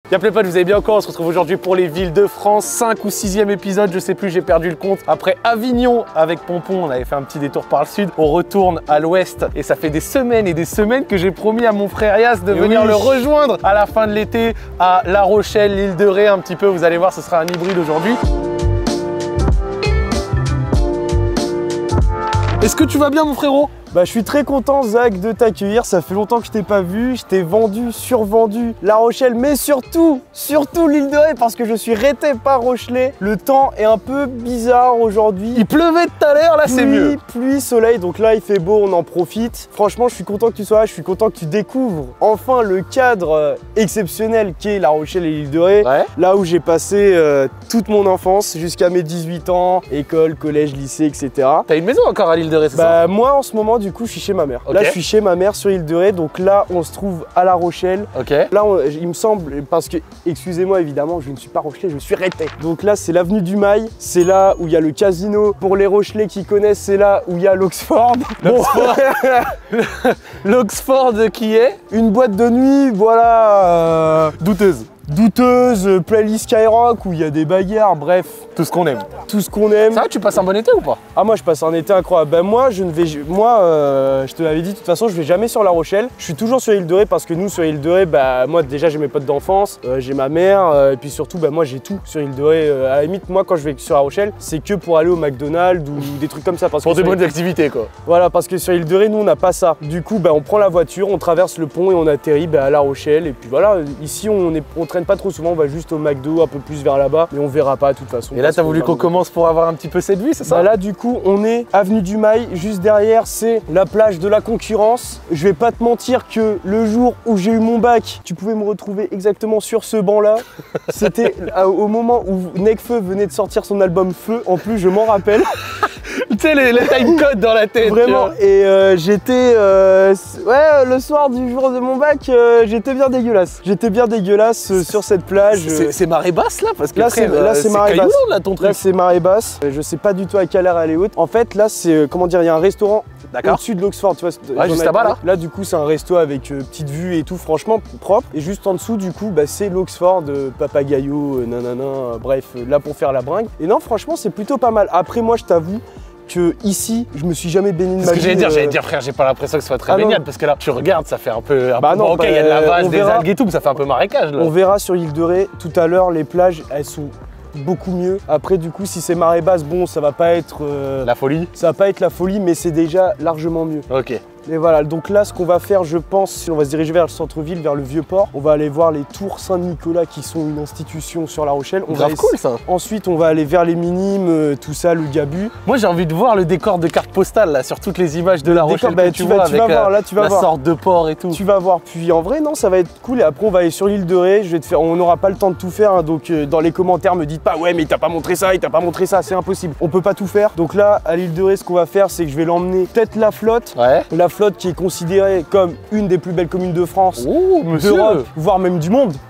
Y'a plein de potes, vous allez bien quoi? On se retrouve aujourd'hui pour les villes de France, 5 ou 6e épisode, je sais plus, j'ai perdu le compte. Après Avignon avec Pompon, on avait fait un petit détour par le sud, on retourne à l'ouest et ça fait des semaines et des semaines que j'ai promis à mon frère Yas de venir le rejoindre à la fin de l'été à La Rochelle, l'île de Ré un petit peu, vous allez voir, ce sera un hybride aujourd'hui. Est-ce que tu vas bien mon frérot? Bah, je suis très content Zach de t'accueillir, ça fait longtemps que je t'ai pas vu, je t'ai vendu, survendu La Rochelle, mais surtout l'île de Ré parce que je suis rété par Rochelais. Le temps est un peu bizarre aujourd'hui. Il pleuvait tout à l'heure, là c'est mieux. Pluie, soleil, donc là il fait beau, on en profite. Franchement, je suis content que tu sois là, je suis content que tu découvres enfin le cadre exceptionnel qu'est La Rochelle et l'île de Ré. Ouais. Là où j'ai passé toute mon enfance jusqu'à mes 18 ans, école, collège, lycée, etc. T'as une maison encore à l'île de Ré, c'est ça? Bah moi en ce moment du coup je suis chez ma mère. Okay. Là je suis chez ma mère sur l'île de Ré, donc là on se trouve à La Rochelle. Ok. Là il me semble, parce que excusez-moi évidemment, je ne suis pas Rochelais, je suis rété. Donc là c'est l'avenue du Mail, c'est là où il y a le casino. Pour les Rochelais qui connaissent, c'est là où il y a l'Oxford. L'Oxford qui est une boîte de nuit, voilà. douteuse. Douteuse, playlist Skyrock où il y a des bagarres, bref. Tout ce qu'on aime. Tout ce qu'on aime. Ça va, tu passes un bon été ou pas? Ah moi je passe un été incroyable. Ben moi je te l'avais dit, de toute façon je vais jamais sur La Rochelle. Je suis toujours sur l'île de Ré parce que nous sur l'île de Ré, bah moi déjà j'ai mes potes d'enfance, j'ai ma mère, et puis surtout bah moi j'ai tout sur l'île de Ré. À la limite moi quand je vais sur La Rochelle, c'est que pour aller au McDonald's ou des trucs comme ça. Parce pour que des bonnes activités quoi. Voilà, parce que sur l'île de Ré nous on n'a pas ça. Du coup bah on prend la voiture, on traverse le pont et on atterrit bah, à La Rochelle. Et puis voilà, ici on traîne pas trop souvent, on va juste au McDo un peu plus vers là-bas, mais on verra pas de toute façon. Et là t'as voulu qu'on commence pour avoir un petit peu cette vue, c'est ça? Bah là du coup on est avenue du Mail, juste derrière c'est la plage de la Concurrence. Je vais pas te mentir que le jour où j'ai eu mon bac, tu pouvais me retrouver exactement sur ce banc là. C'était au moment où Nekfeu venait de sortir son album Feu, en plus je m'en rappelle. Tu sais le timecode dans la tête. Vraiment, et j'étais ouais, le soir du jour de mon bac, j'étais bien dégueulasse. J'étais bien dégueulasse sur cette plage. C'est marée basse là? Parce que là c'est marée basse. Là, ton truc. Là c'est marée basse. Je sais pas du tout à quelle heure elle est haute. En fait là c'est comment dire, il y a un restaurant au-dessus de l'Oxford, tu vois. Ouais, juste là-bas là. Là du coup c'est un resto avec petite vue et tout, franchement propre. Et juste en dessous du coup bah, c'est l'Oxford, Papagayo, nanana, bref, là pour faire la bringue. Et non franchement c'est plutôt pas mal. Après moi je t'avoue que ici, je me suis jamais baigné de ma vie. J'allais dire frère, j'ai pas l'impression que ce soit très baignade parce que là, tu regardes, ça fait un peu. Non, ok, il y a de la vase, des algues et tout, mais ça fait un peu marécage là. On verra sur l'île de Ré tout à l'heure, les plages, elles sont beaucoup mieux. Après du coup, si c'est marée basse, bon, ça va pas être la folie. Ça va pas être la folie, mais c'est déjà largement mieux. Ok. Et voilà, donc là ce qu'on va faire, je pense, on va se diriger vers le centre-ville, vers le Vieux-Port. On va aller voir les tours Saint-Nicolas qui sont une institution sur La Rochelle. Grave cool ça. Ensuite on va aller vers les Minimes, tout ça, le Gabu. Moi j'ai envie de voir le décor de carte postale là, sur toutes les images de La Rochelle. Bah, tu vas voir, là tu vas voir. La sorte de port et tout. Tu vas voir, puis en vrai non, ça va être cool. Et après on va aller sur l'île de Ré, on n'aura pas le temps de tout faire, hein, donc dans les commentaires me dites pas ouais mais il t'a pas montré ça, c'est impossible. On peut pas tout faire. Donc là à l'île de Ré ce qu'on va faire c'est que je vais l'emmener peut-être la flotte. Ouais. La flotte qui est considérée comme une des plus belles communes de France, d'Europe, voire même du monde.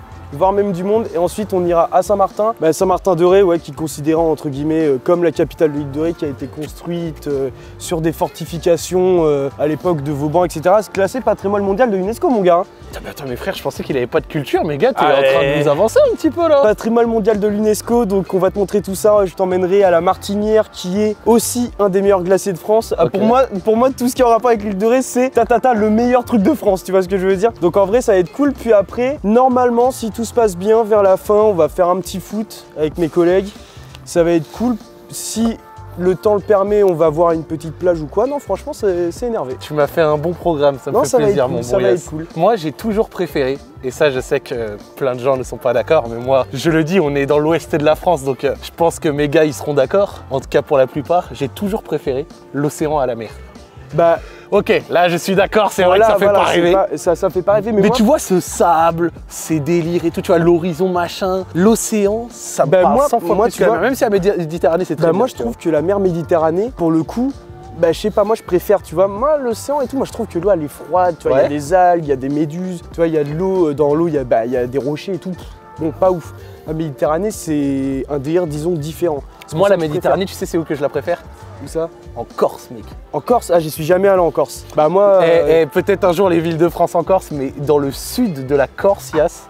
Et ensuite on ira à Saint-Martin, Saint-Martin-de-Ré, ouais, qui est considéré entre guillemets comme la capitale de l'île de Ré, qui a été construite sur des fortifications à l'époque de Vauban, etc. C'est classé patrimoine mondial de l'UNESCO, mon gars. Attends, mes frères, je pensais qu'il avait pas de culture, mais gars, t'es en train de nous avancer un petit peu là. Patrimoine mondial de l'UNESCO, donc on va te montrer tout ça. Je t'emmènerai à la Martinière, qui est aussi un des meilleurs glaciers de France. Okay. Pour moi, tout ce qui est en rapport avec l'île de Ré, c'est le meilleur truc de France, tu vois ce que je veux dire? Donc en vrai, ça va être cool. Puis après, normalement, si tout se passe bien, vers la fin, on va faire un petit foot avec mes collègues. Ça va être cool. Si le temps le permet, on va voir une petite plage ou quoi. Non, franchement, c'est énervé. Tu m'as fait un bon programme, ça me fait plaisir, mon ça va être cool. Moi, j'ai toujours préféré, et ça, je sais que plein de gens ne sont pas d'accord, mais moi, je le dis, on est dans l'ouest de la France, donc je pense que mes gars, ils seront d'accord. En tout cas, pour la plupart, j'ai toujours préféré l'océan à la mer. Bah, ok, là je suis d'accord, c'est vrai que ça fait pas rêver. Ça fait pas rêver, mais moi... tu vois ce sable, ces délires et tout, tu vois l'horizon machin, l'océan, ça me parle 100 fois plus que la mer. Même si la Méditerranée c'est très bien. Moi je trouve que la mer Méditerranée, pour le coup, je sais pas, moi je préfère, tu vois, moi l'océan et tout, moi je trouve que l'eau elle est froide, tu vois, il y a des algues, il y a des méduses, tu vois, il y a de l'eau, dans l'eau il y a des rochers et tout. Bon, pas ouf. La Méditerranée c'est un délire, disons, différent. Moi la Méditerranée, tu sais c'est où que je la préfère? Où ça? En Corse, mec. En Corse? Ah, j'y suis jamais allé en Corse. Moi... Peut-être un jour les villes de France en Corse, mais dans le sud de la Corse, Yas,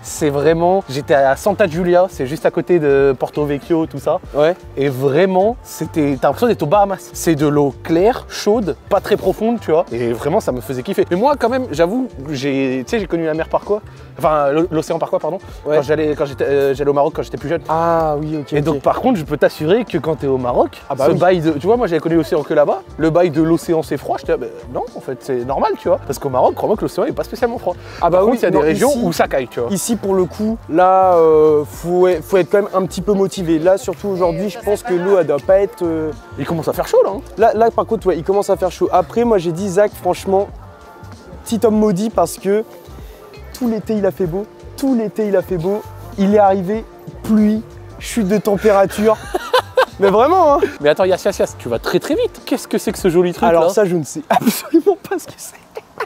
c'est vraiment... J'étais à Santa Giulia, c'est juste à côté de Porto Vecchio, tout ça. Ouais. Et vraiment, c'était... T'as l'impression d'être aux Bahamas. C'est de l'eau claire, chaude, pas très profonde, tu vois. Et vraiment, ça me faisait kiffer. Mais moi, quand même, j'avoue, j'ai connu la mer par quoi? Enfin, l'océan par quoi, pardon. Ouais. Quand j'allais au Maroc quand j'étais plus jeune. Ah oui, ok. Et donc, par contre, je peux t'assurer que quand t'es au Maroc, Ah bah ce oui. bail de... Tu vois, moi, j'avais connu l'océan que là-bas. Le bail de l'océan, c'est froid. J'étais là, bah, non, en fait, c'est normal, tu vois. Parce qu'au Maroc, crois-moi que l'océan est pas spécialement froid. Ah bah Par oui, contre, il y a des non, régions ici- où ça caille, tu vois. Ici, pour le coup, là, faut être quand même un petit peu motivé. Là, surtout aujourd'hui, je pense que l'eau, elle doit pas être... Il commence à faire chaud, là. Hein. Là, par contre, ouais, il commence à faire chaud. Après, moi, j'ai dit, Zach, franchement, petit homme maudit parce que tout l'été, il a fait beau. Tout l'été, il a fait beau. Il est arrivé, pluie, chute de température. Mais vraiment, hein. Mais attends, Yass, tu vas très très vite. Qu'est-ce que c'est que ce joli truc Alors là ça, je ne sais absolument pas ce que c'est.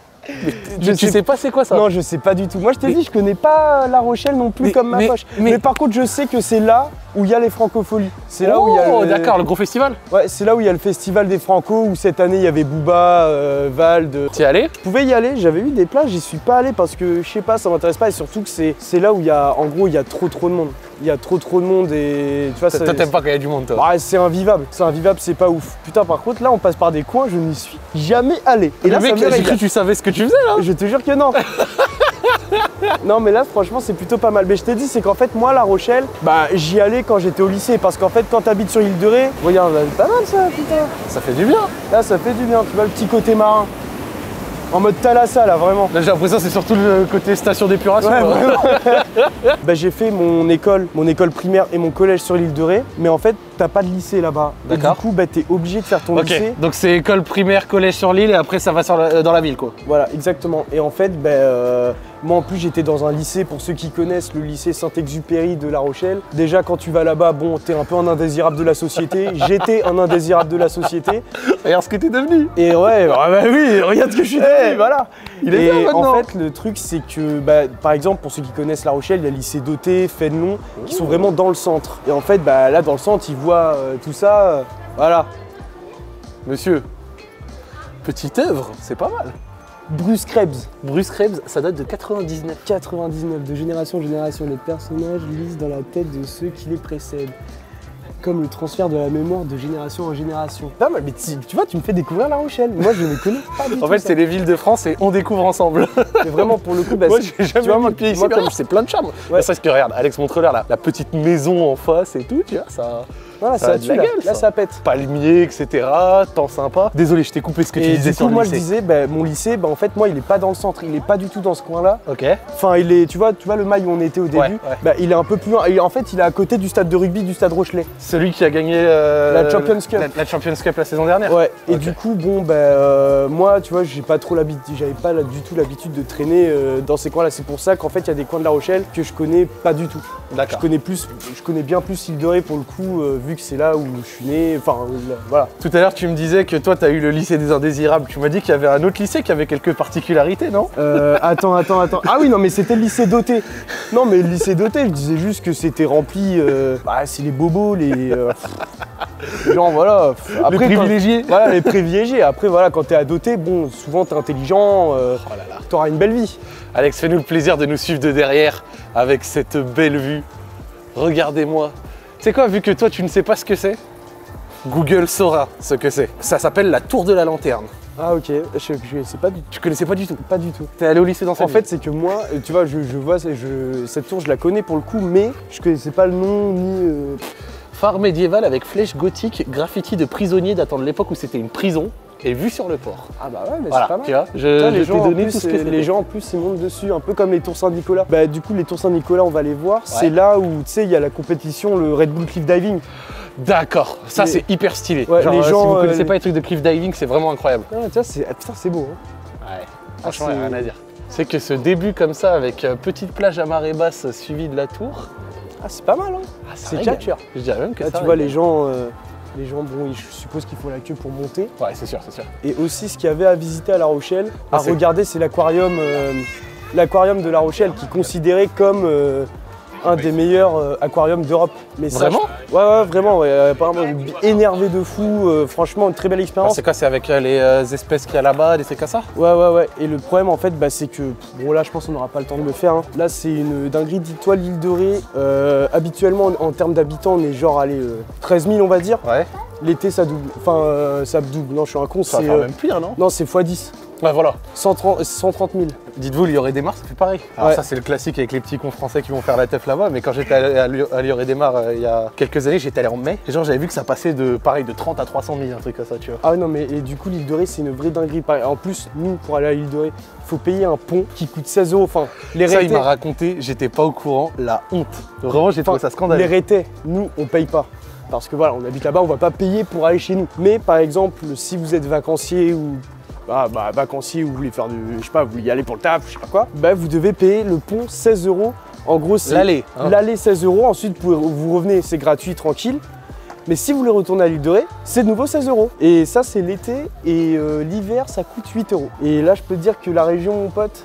Tu sais pas c'est quoi ça? Non, je sais pas du tout. Moi, je t'ai dit, je connais pas La Rochelle non plus comme ma poche. Mais par contre, je sais que c'est là où il y a les francopholies. C'est là où il y a Oh, d'accord, le gros festival. Ouais, c'est là où il y a le festival des Franco, où cette année, il y avait Booba, Vald. T'y es allé? Je pouvais y aller, j'avais eu des places, j'y suis pas allé parce que, je sais pas, ça m'intéresse pas. Et surtout que c'est là où il y a, en gros, il y a trop de monde. Il y a trop de monde et tu vois, Toi, t'aimes pas quand il y a du monde, toi? Ouais, c'est invivable, c'est pas ouf. Putain, par contre, là, on passe par des coins, je n'y suis jamais allé. Et Le là, mec, ça me j'ai cru que tu savais ce que tu faisais là. Je te jure que non. Non, mais là, franchement, c'est plutôt pas mal. Mais je t'ai dit, c'est qu'en fait, moi, La Rochelle, bah, j'y allais quand j'étais au lycée. Parce qu'en fait, quand t'habites sur l'île de Ré, regarde, là, c'est pas mal ça, putain. Ça fait du bien. Là, ça fait du bien, tu vois, le petit côté marin. En mode Thalassa, là, vraiment. Là, j'ai l'impression que c'est surtout le côté station d'épuration. Ouais, là. vraiment. Bah, j'ai fait mon école primaire et mon collège sur l'île de Ré. Mais en fait, t'as pas de lycée là-bas. Et du D'accord. coup, bah, t'es obligé de faire ton Ok, lycée. donc c'est école primaire, collège sur l'île et après ça va dans la ville quoi. Voilà, exactement. Et en fait, moi en plus j'étais dans un lycée, pour ceux qui connaissent, le lycée Saint-Exupéry de La Rochelle. Déjà quand tu vas là-bas, bon, t'es un peu un indésirable de la société. J'étais un indésirable de la société. Regarde ce que t'es devenu. Et ouais, bah oui, regarde ce que je suis devenu, voilà. Il est Et bien maintenant. en fait, le truc c'est que, par exemple, pour ceux qui connaissent La Rochelle, il y a le lycée Dauté, Fénelon, qui sont vraiment dans le centre. Et en fait, là dans le centre, ils voient tout ça, voilà. Monsieur, petite œuvre, c'est pas mal. Bruce Krebs. Bruce Krebs, ça date de 99. 99, de génération en génération, les personnages lisent dans la tête de ceux qui les précèdent. Comme le transfert de la mémoire de génération en génération. Pas mal, mais tu vois, tu me fais découvrir La Rochelle. Moi, je ne connais pas du tout. En fait, ça. c'est les villes de France et on découvre ensemble. Mais vraiment, pour le coup, Moi, c'est- j'ai jamais tu vois, mis moi, le pied ici, moi, mais comme- regarde, c'est plein de charme. Ouais. C'est ce que regarde, Alex Montreler, la petite maison en face et tout, tu vois, ça. Voilà, Ça ça a de tue, la là. gueule, Là, ça. ça pète. Palmier, etc. Temps sympa. Désolé, je t'ai coupé ce que tu Et disais du sur coup, le moi, lycée. je disais, mon lycée, en fait, moi, il est pas dans le centre. Il est pas du tout dans ce coin-là. Ok. Enfin, il est, tu vois le mail où on était au début. ouais. Il est un peu plus loin. Et en fait, il est à côté du stade de rugby du stade Rochelet. Celui qui a gagné La Champions Cup. La Champions Cup la saison dernière. Ouais, et Ok. du coup, moi, tu vois, j'avais pas du tout l'habitude de traîner dans ces coins-là. C'est pour ça qu'en fait, il y a des coins de La Rochelle que je connais pas du tout. D'accord. Je connais bien plus l'île de Ré pour le coup, vu que c'est là où je suis né. Enfin, voilà. Tout à l'heure, tu me disais que toi, tu as eu le lycée des indésirables. Tu m'as dit qu'il y avait un autre lycée qui avait quelques particularités, non? Attends. Ah oui, non, mais c'était le lycée Dauté. Non, mais le lycée Dauté, je disais juste que c'était rempli. C'est les bobos, les. Genre, voilà. Les privilégiés. Voilà, les privilégiés. Après, voilà, quand t'es à Dauté, bon, souvent t'es intelligent, Oh là là. t'auras une belle vie. Alex, fais-nous le plaisir de nous suivre de derrière avec cette belle vue. Regardez-moi. Tu sais quoi, vu que toi, tu ne sais pas ce que c'est, Google saura ce que c'est. Ça s'appelle la tour de la lanterne. Ah, ok, je sais pas du tout. Tu connaissais pas du tout? Pas du tout. T'es allé au lycée dans cette En fait, c'est que moi, tu vois, je vois, cette tour, je la connais pour le coup, mais je connaissais pas le nom ni. phare médiéval avec flèche gothique, graffiti de prisonniers datant de l'époque où c'était une prison et vue sur le port. Ah bah ouais, mais Voilà, c'est pas mal. tu vois, Putain, je t'ai donné tout ce que c'était. les gens en plus ils montent dessus, un peu comme les tours Saint-Nicolas. Bah du coup les tours Saint-Nicolas on va les voir, c'est là où tu sais il y a la compétition, le Red Bull Cliff Diving. D'accord, ça Les- c'est hyper stylé. Ouais, Genre, les gens, si vous connaissez les- pas les trucs de cliff diving, c'est vraiment incroyable. Ah, tu vois, putain c'est beau. Hein. Ouais, franchement, c'est- y a rien à dire. C'est que ce début comme ça, avec petite plage à marée basse suivie de la tour, Ah c'est pas mal hein. ça C'est régale. capture. Je dirais même que Là ça tu vois régale. les gens bon je suppose qu'il faut la queue pour monter. Ouais, c'est sûr, c'est sûr. Et aussi ce qu'il y avait à visiter à La Rochelle, Ah, à c'est- regarder c'est l'aquarium de La Rochelle qui est considéré comme un des meilleurs aquariums d'Europe. Mais ça, Vraiment? Ouais, vraiment, ouais, apparemment énervé de fou, franchement une très belle expérience. C'est quoi, c'est avec les espèces qu'il y a là-bas, des trucs comme ça? Ouais. Et le problème en fait, c'est que, bon là je pense qu'on n'aura pas le temps de le faire. Hein. Là c'est une dinguerie, dis-toi, l'île de Ré, habituellement en termes d'habitants on est genre, allez, 13 000 on va dire. Ouais. L'été ça double, enfin ça double, non je suis un con, Ça c'est... va faire même pire, non? Non c'est x10. Ouais, voilà. 130 000. Dites-vous, l'Ioré des Mars, ça fait pareil. Alors Ouais. ça, c'est le classique avec les petits cons français qui vont faire la teuf là-bas. Mais quand j'étais à l'Ioré des Mars il y a quelques années, j'étais allé en mai. Et genre, j'avais vu que ça passait de 30 à 300 000, un truc comme ça, tu vois. Ah non mais et du coup l'île de Ré c'est une vraie dinguerie. En plus nous pour aller à l'île de Ré, il faut payer un pont qui coûte 16 €. Enfin les Ça, il rétés, m'a raconté, j'étais pas au courant, la honte. Vraiment, j'ai trouvé ça les scandaleux. rétés, nous on paye pas. Parce que voilà, on habite là-bas, on va pas payer pour aller chez nous. Mais par exemple, si vous êtes vacancier ou vacancier ou vous voulez faire du, je sais pas, vous voulez y aller pour le taf, je sais pas quoi, vous devez payer le pont 16 €. En gros, c'est L'aller, hein. L'aller 16 €. Ensuite, vous revenez, c'est gratuit, tranquille. Mais si vous voulez retourner à l'île de Ré, c'est de nouveau 16 €. Et ça, c'est l'été. Et l'hiver, ça coûte 8 €. Et là, je peux te dire que la région, mon pote,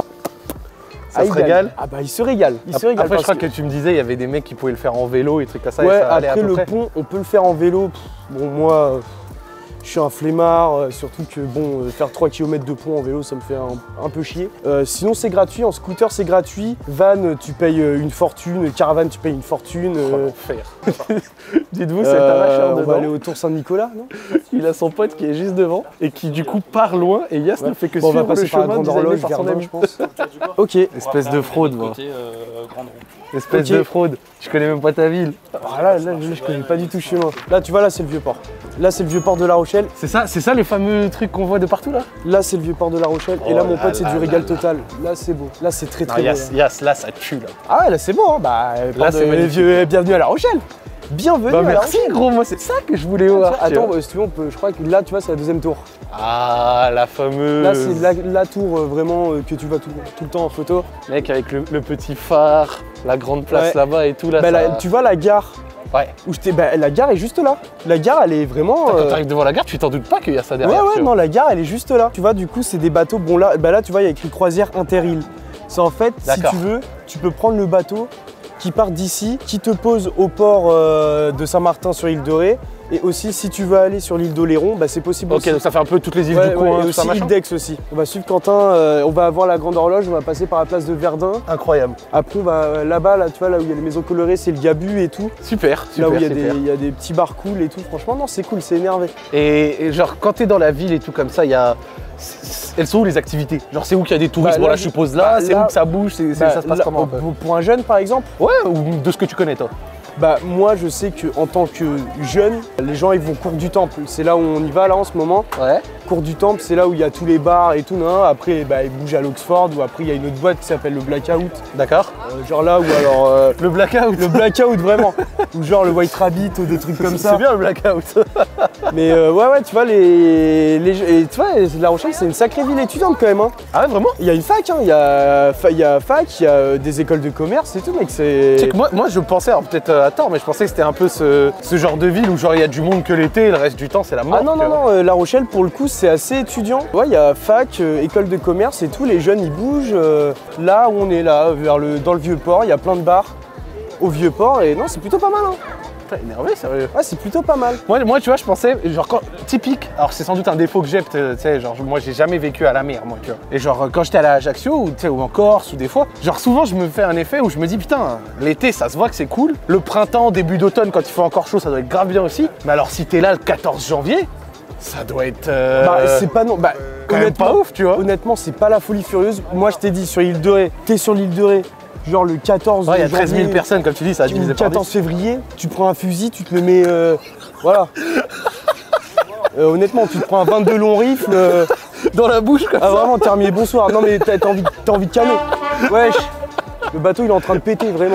Ça se régale. Ah bah, il se régale. Il se régale Après, je parce crois que tu me disais, il y avait des mecs qui pouvaient le faire en vélo et trucs comme ça. Ouais, et ça allait à après peu le près. pont, on peut le faire en vélo. Bon, moi, je suis un flemmard, surtout que bon, faire 3 km de pont en vélo, ça me fait un peu chier. Sinon, c'est gratuit. En scooter, c'est gratuit. Van, tu payes une fortune. Caravane, tu payes une fortune. Oh, l'enfer. Dites-vous, c'est un achat on va aller dedans. au Tour Saint-Nicolas, non? Il a son pote qui est juste devant et qui du coup part loin et Yas ne fait que Bon, on va suivre le passer par la chemin grande designé horloge, par son Verdun, ami. je pense. Ok. Espèce de fraude, moi. Côté Grande Ronde. Espèce Ok. de fraude. Je connais même pas ta ville. Là, je connais pas du tout le chemin. Là, tu vois, là, c'est le Vieux-Port. Là, c'est le Vieux-Port de La Rochelle. C'est ça les fameux trucs qu'on voit de partout là? Là, c'est le Vieux-Port de La Rochelle. Et Oh là, mon là pote, c'est là du là régal là. total. Là, c'est beau. Là, c'est très, Non, très beau. Yas, là ça tue là. Ah ouais, là, c'est beau, hein. c'est magnifique. Bienvenue à La Rochelle. Bienvenue Bah à La merci Rochelle. gros, moi c'est ça que je voulais voir. tu Attends, vois. si tu veux, je crois que là, tu vois, c'est la deuxième tour. Ah, la fameuse. Là, c'est la tour vraiment que tu vois tout le temps en photo. Mec, avec le petit phare, la grande place Ouais. là-bas et tout là. Tu vois la gare Ouais. où la gare est juste là. La gare, elle est vraiment. Quand t'arrives devant la gare, tu t'en doutes pas qu'il y a ça derrière. tu vois. non, la gare, elle est juste là. Tu vois, du coup, c'est des bateaux. Bon, là, tu vois, il y a écrit croisière Interîle. C'est en fait, si D'accord. tu veux, tu peux prendre le bateau qui part d'ici, qui te pose au port de Saint-Martin sur l'île de Ré. Et aussi, si tu veux aller sur l'île d'Oléron, c'est possible Ok, aussi. donc ça fait un peu toutes les îles Ouais, du coin, et tout ça, aussi machin. l'île d'Aix aussi. On va suivre Quentin, on va avoir la grande horloge, on va passer par la place de Verdun. Incroyable. Après, on va là-bas, là, tu vois, là où il y a les maisons colorées, c'est le Gabu et tout. Super, Là où super, il y, super. il y a des petits bars cool et tout. Franchement, non, c'est cool, c'est énervé. Et genre, quand t'es dans la ville et tout comme ça, il y a. Elles sont où les activités? Genre, c'est où qu'il y a des touristes? Là, Bon, là, je suppose là, c'est où que ça bouge? Ça se passe là, comment un peu? pour un jeune, par exemple, Ouais, ou de ce que tu connais, toi? moi, je sais qu'en tant que jeune, les gens, ils vont cours du Temple. C'est là où on y va, là, en ce moment. Ouais. Cours du Temple, c'est là où il y a tous les bars et tout. Non, après, ils bougent à l'Oxford, ou après, il y a une autre boîte qui s'appelle le Blackout. D'accord. Genre là, ou alors... Le blackout. le Blackout, vraiment. Ou genre le White Rabbit, ou des trucs comme ça. C'est bien le blackout. Mais ouais, tu vois, et tu vois, La Rochelle, c'est une sacrée ville étudiante quand même. Hein. Ah ouais, vraiment? Il y a une fac, hein. Il y a fac, il y a des écoles de commerce et tout, mec. Tu sais que moi je pensais, alors peut-être à tort, mais je pensais que c'était un peu ce genre de ville où genre il y a du monde que l'été, le reste du temps c'est la mort. Ah non, tu vois. non, La Rochelle, pour le coup, c'est assez étudiant. Ouais, il y a fac, école de commerce et tout, les jeunes, ils bougent. Là où on est là, dans le Vieux-Port, il y a plein de bars au Vieux-Port et non, c'est plutôt pas mal. Hein. Putain, énervé, sérieux. Ouais, c'est plutôt pas mal. Moi, tu vois, je pensais, genre, typique, alors c'est sans doute un défaut que j'ai, tu sais, genre, moi j'ai jamais vécu à la mer, moi, tu vois. Et genre, quand j'étais allé à Ajaccio, ou, tu sais, ou en Corse, ou des fois, genre, souvent, je me fais un effet où je me dis, putain, l'été, ça se voit que c'est cool. Le printemps, début d'automne, quand il fait encore chaud, ça doit être grave bien aussi. Mais alors, si t'es là le 14 janvier, ça doit être. C'est pas non. quand même pas ouf, tu vois. Honnêtement, c'est pas la folie furieuse. Moi, je t'ai dit, sur l'île de Ré, t'es sur l'île de Ré, genre le 14 Ouais, il y a 13 000 janvier, personnes, comme tu dis, ça a ou divisé le par 14 février, tu prends un fusil, tu te le mets. Voilà. Honnêtement, tu te prends un 22 long rifle. 10. Dans la bouche, comme Ah, ça. vraiment, terminé, bonsoir. Non, mais t'as envie de calmer. Wesh. Le bateau, il est en train de péter, vraiment.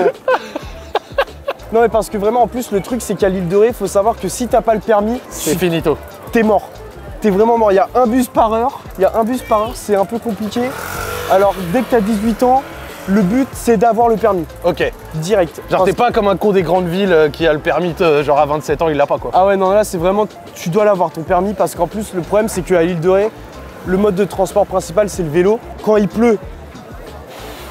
Non, mais parce que vraiment, en plus, le truc, c'est qu'à l'île de Ré, faut savoir que si t'as pas le permis, C'est finito. t'es mort. T'es vraiment mort. Il y a un bus par heure. C'est un peu compliqué. Alors, dès que t'as 18 ans, le but, c'est d'avoir le permis. Ok. Direct. Genre, t'es pas comme un con des grandes villes qui a le permis, genre à 27 ans, il l'a pas, quoi. Ah ouais, non, là, c'est vraiment... Tu dois l'avoir, ton permis, parce qu'en plus, le problème, c'est qu'à l'île de Ré, le mode de transport principal, c'est le vélo. Quand il pleut,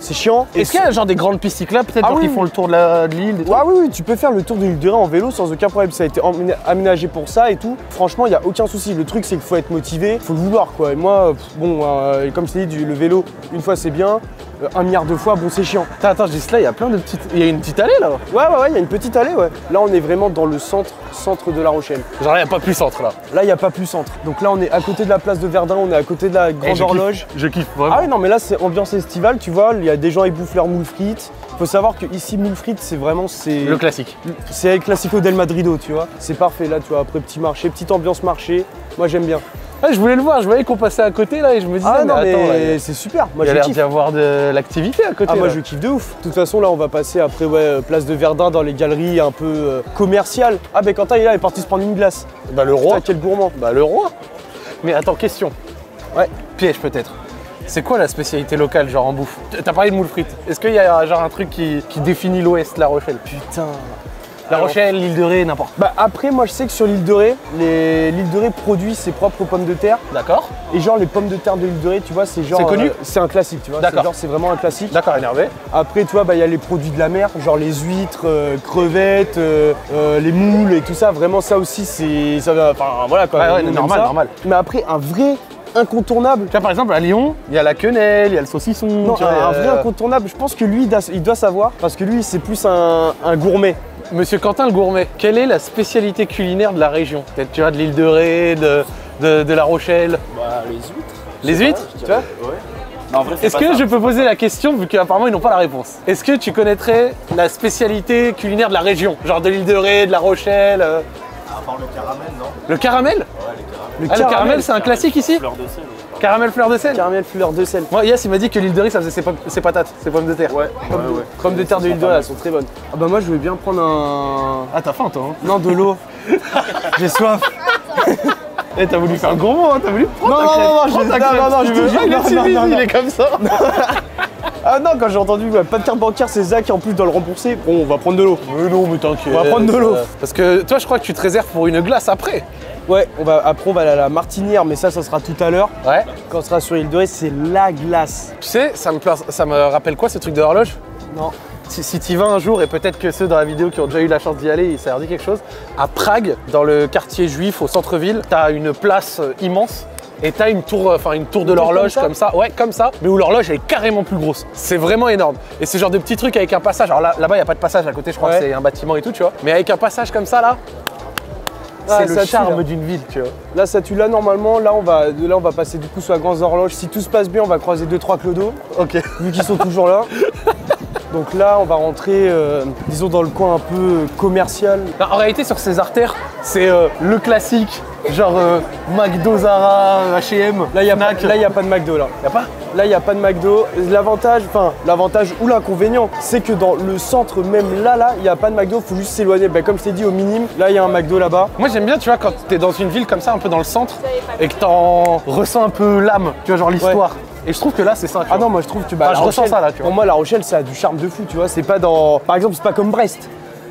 c'est chiant. Est-ce qu'il y a genre des grandes pistes cyclables, peut-être oui, qui font le tour de l'île? Oui, tu peux faire le tour de l'île de Ré en vélo sans aucun problème. Ça a été aménagé pour ça et tout. Franchement, il n'y a aucun souci. Le truc, c'est qu'il faut être motivé, il faut le vouloir, quoi. Et moi, comme je t'ai dit, le vélo, une fois c'est bien, 1 milliard de fois, bon, c'est chiant. Attends, je dis là, il y a plein de petites. Il y a une petite allée là. Ouais, il y a une petite allée, ouais. Là, on est vraiment dans le centre de La Rochelle. Genre, il n'y a pas plus centre là. Là, il n'y a pas plus centre. Donc là, on est à côté de la place de Verdun, on est à côté de la Grande Horloge. Je kiffe vraiment. Ah oui, non, mais là, c'est ambiance estivale, tu vois. Il y a des gens, ils bouffent leurs moules frites. Faut savoir que ici, moules frites, c'est vraiment. Le classique. C'est le classico del Madrido, tu vois. C'est parfait, là, tu vois. Après, petit marché, petite ambiance marché. Moi, j'aime bien. Ah, je voulais le voir, je voyais qu'on passait à côté là et je me disais, ah non, mais attends, c'est super. Moi, il y a je l'air kiffe. d'y avoir de l'activité à côté. Ah, moi, là. je kiffe de ouf. De toute façon, là, on va passer après, place de Verdun dans les galeries un peu commerciales. Ah, ben Quentin, il est parti se prendre une glace. Bah, le roi. Putain, quel gourmand. Bah, le roi. Mais attends, question. Ouais. Piège peut-être. C'est quoi la spécialité locale, genre en bouffe? T'as parlé de moules frites. Est-ce qu'il y a genre un truc qui définit l'Ouest, La Rochelle? Putain. La Rochelle, l'île de Ré, n'importe. Bah après, moi je sais que sur l'île de Ré, l'île de Ré produit ses propres pommes de terre. D'accord. Et genre les pommes de terre de l'île de Ré, tu vois, c'est genre. C'est connu c'est un classique, tu vois. D'accord. C'est vraiment un classique. D'accord, énervé. Après, tu vois, il y a les produits de la mer, genre les huîtres, crevettes, les moules et tout ça. Vraiment, ça aussi, c'est. Ça va. Enfin, voilà quoi. Ouais, on aime normal, ça. normal. Mais après, un vrai incontournable. Tu vois, par exemple, à Lyon, il y a la quenelle, il y a le saucisson. Non, tu vois, un vrai incontournable, je pense que lui, il doit savoir, parce que lui, c'est plus un gourmet. Monsieur Quentin le gourmet, quelle est la spécialité culinaire de la région? Peut-être, tu vois, de l'île de Ré, de La Rochelle? Bah, les huîtres. Les huîtres, tu vois? Ouais. Non, en vrai, Est-ce que je peux poser la question, vu qu'apparemment ils n'ont pas la réponse? Est-ce que tu connaîtrais la spécialité culinaire de la région? Genre de l'île de Ré, de La Rochelle? À part le caramel, non? Le caramel? Ouais, les caramels. Le caramel, c'est un classique ici? Fleur de sel. Caramel fleur de sel? Caramel fleur de sel. Moi, Yass, il m'a dit que l'île de Ré, ça faisait ses patates, ses pommes de terre. Ouais. Pommes de terre de l'île de Ré, elles sont très bonnes. Ah bah moi, je vais bien prendre un. Ah, t'as faim, toi, hein? Non, de l'eau. J'ai soif. Eh, t'as voulu faire gourmand, hein? T'as voulu prendre ta crêpe. Non, je te jure, non, Il est comme ça. Ah non, quand j'ai entendu pas de carte bancaire, c'est Zach qui en plus doit le rembourser. Bon, on va prendre de l'eau. Mais non, mais t'inquiète. On va prendre de l'eau. Parce que toi, je crois que tu te réserves pour une glace après. Ouais, après on va aller à la Martinière, mais ça sera tout à l'heure. Ouais. Quand on sera sur l'île de Ré, c'est la glace. Tu sais, ça me rappelle quoi ce truc de l'horloge? Non. Si tu y vas un jour, et peut-être que ceux dans la vidéo qui ont déjà eu la chance d'y aller, ça leur dit quelque chose. À Prague, dans le quartier juif, au centre-ville, t'as une place immense. Et t'as une tour de l'horloge comme ça, ouais, comme ça, mais où l'horloge est carrément plus grosse. C'est vraiment énorme. Et c'est genre de petits trucs avec un passage. Alors là-bas, il n'y a pas de passage à côté, je crois que c'est un bâtiment et tout, tu vois. Mais avec un passage comme ça, là, c'est le charme d'une ville, tu vois. Là, ça tue là normalement. Là, on va passer du coup sur la grande horloge. Si tout se passe bien, on va croiser 2-3 clodos. Ok. Vu qu'ils sont toujours là. Donc là, on va rentrer, disons, dans le coin un peu commercial. Non, en réalité, sur ces artères, c'est le classique, genre McDo, Zara, H&M. Là, il n'y a pas de McDo là. Y'a pas? Là, il n'y a pas de McDo. L'avantage ou l'inconvénient, c'est que dans le centre même là, il n'y a pas de McDo, il faut juste s'éloigner. Ben, comme je t'ai dit, au minimum, là, il y a un McDo là-bas. Moi, j'aime bien, tu vois, quand t'es dans une ville comme ça, un peu dans le centre, et que t'en ressens un peu l'âme, tu vois, genre l'histoire. Ouais. Et je trouve que là, c'est ça. Ah non, moi, je trouve que je ressens ça là, tu vois. Pour moi, La Rochelle, ça a du charme de fou, tu vois. C'est pas dans. Par exemple, c'est pas comme Brest.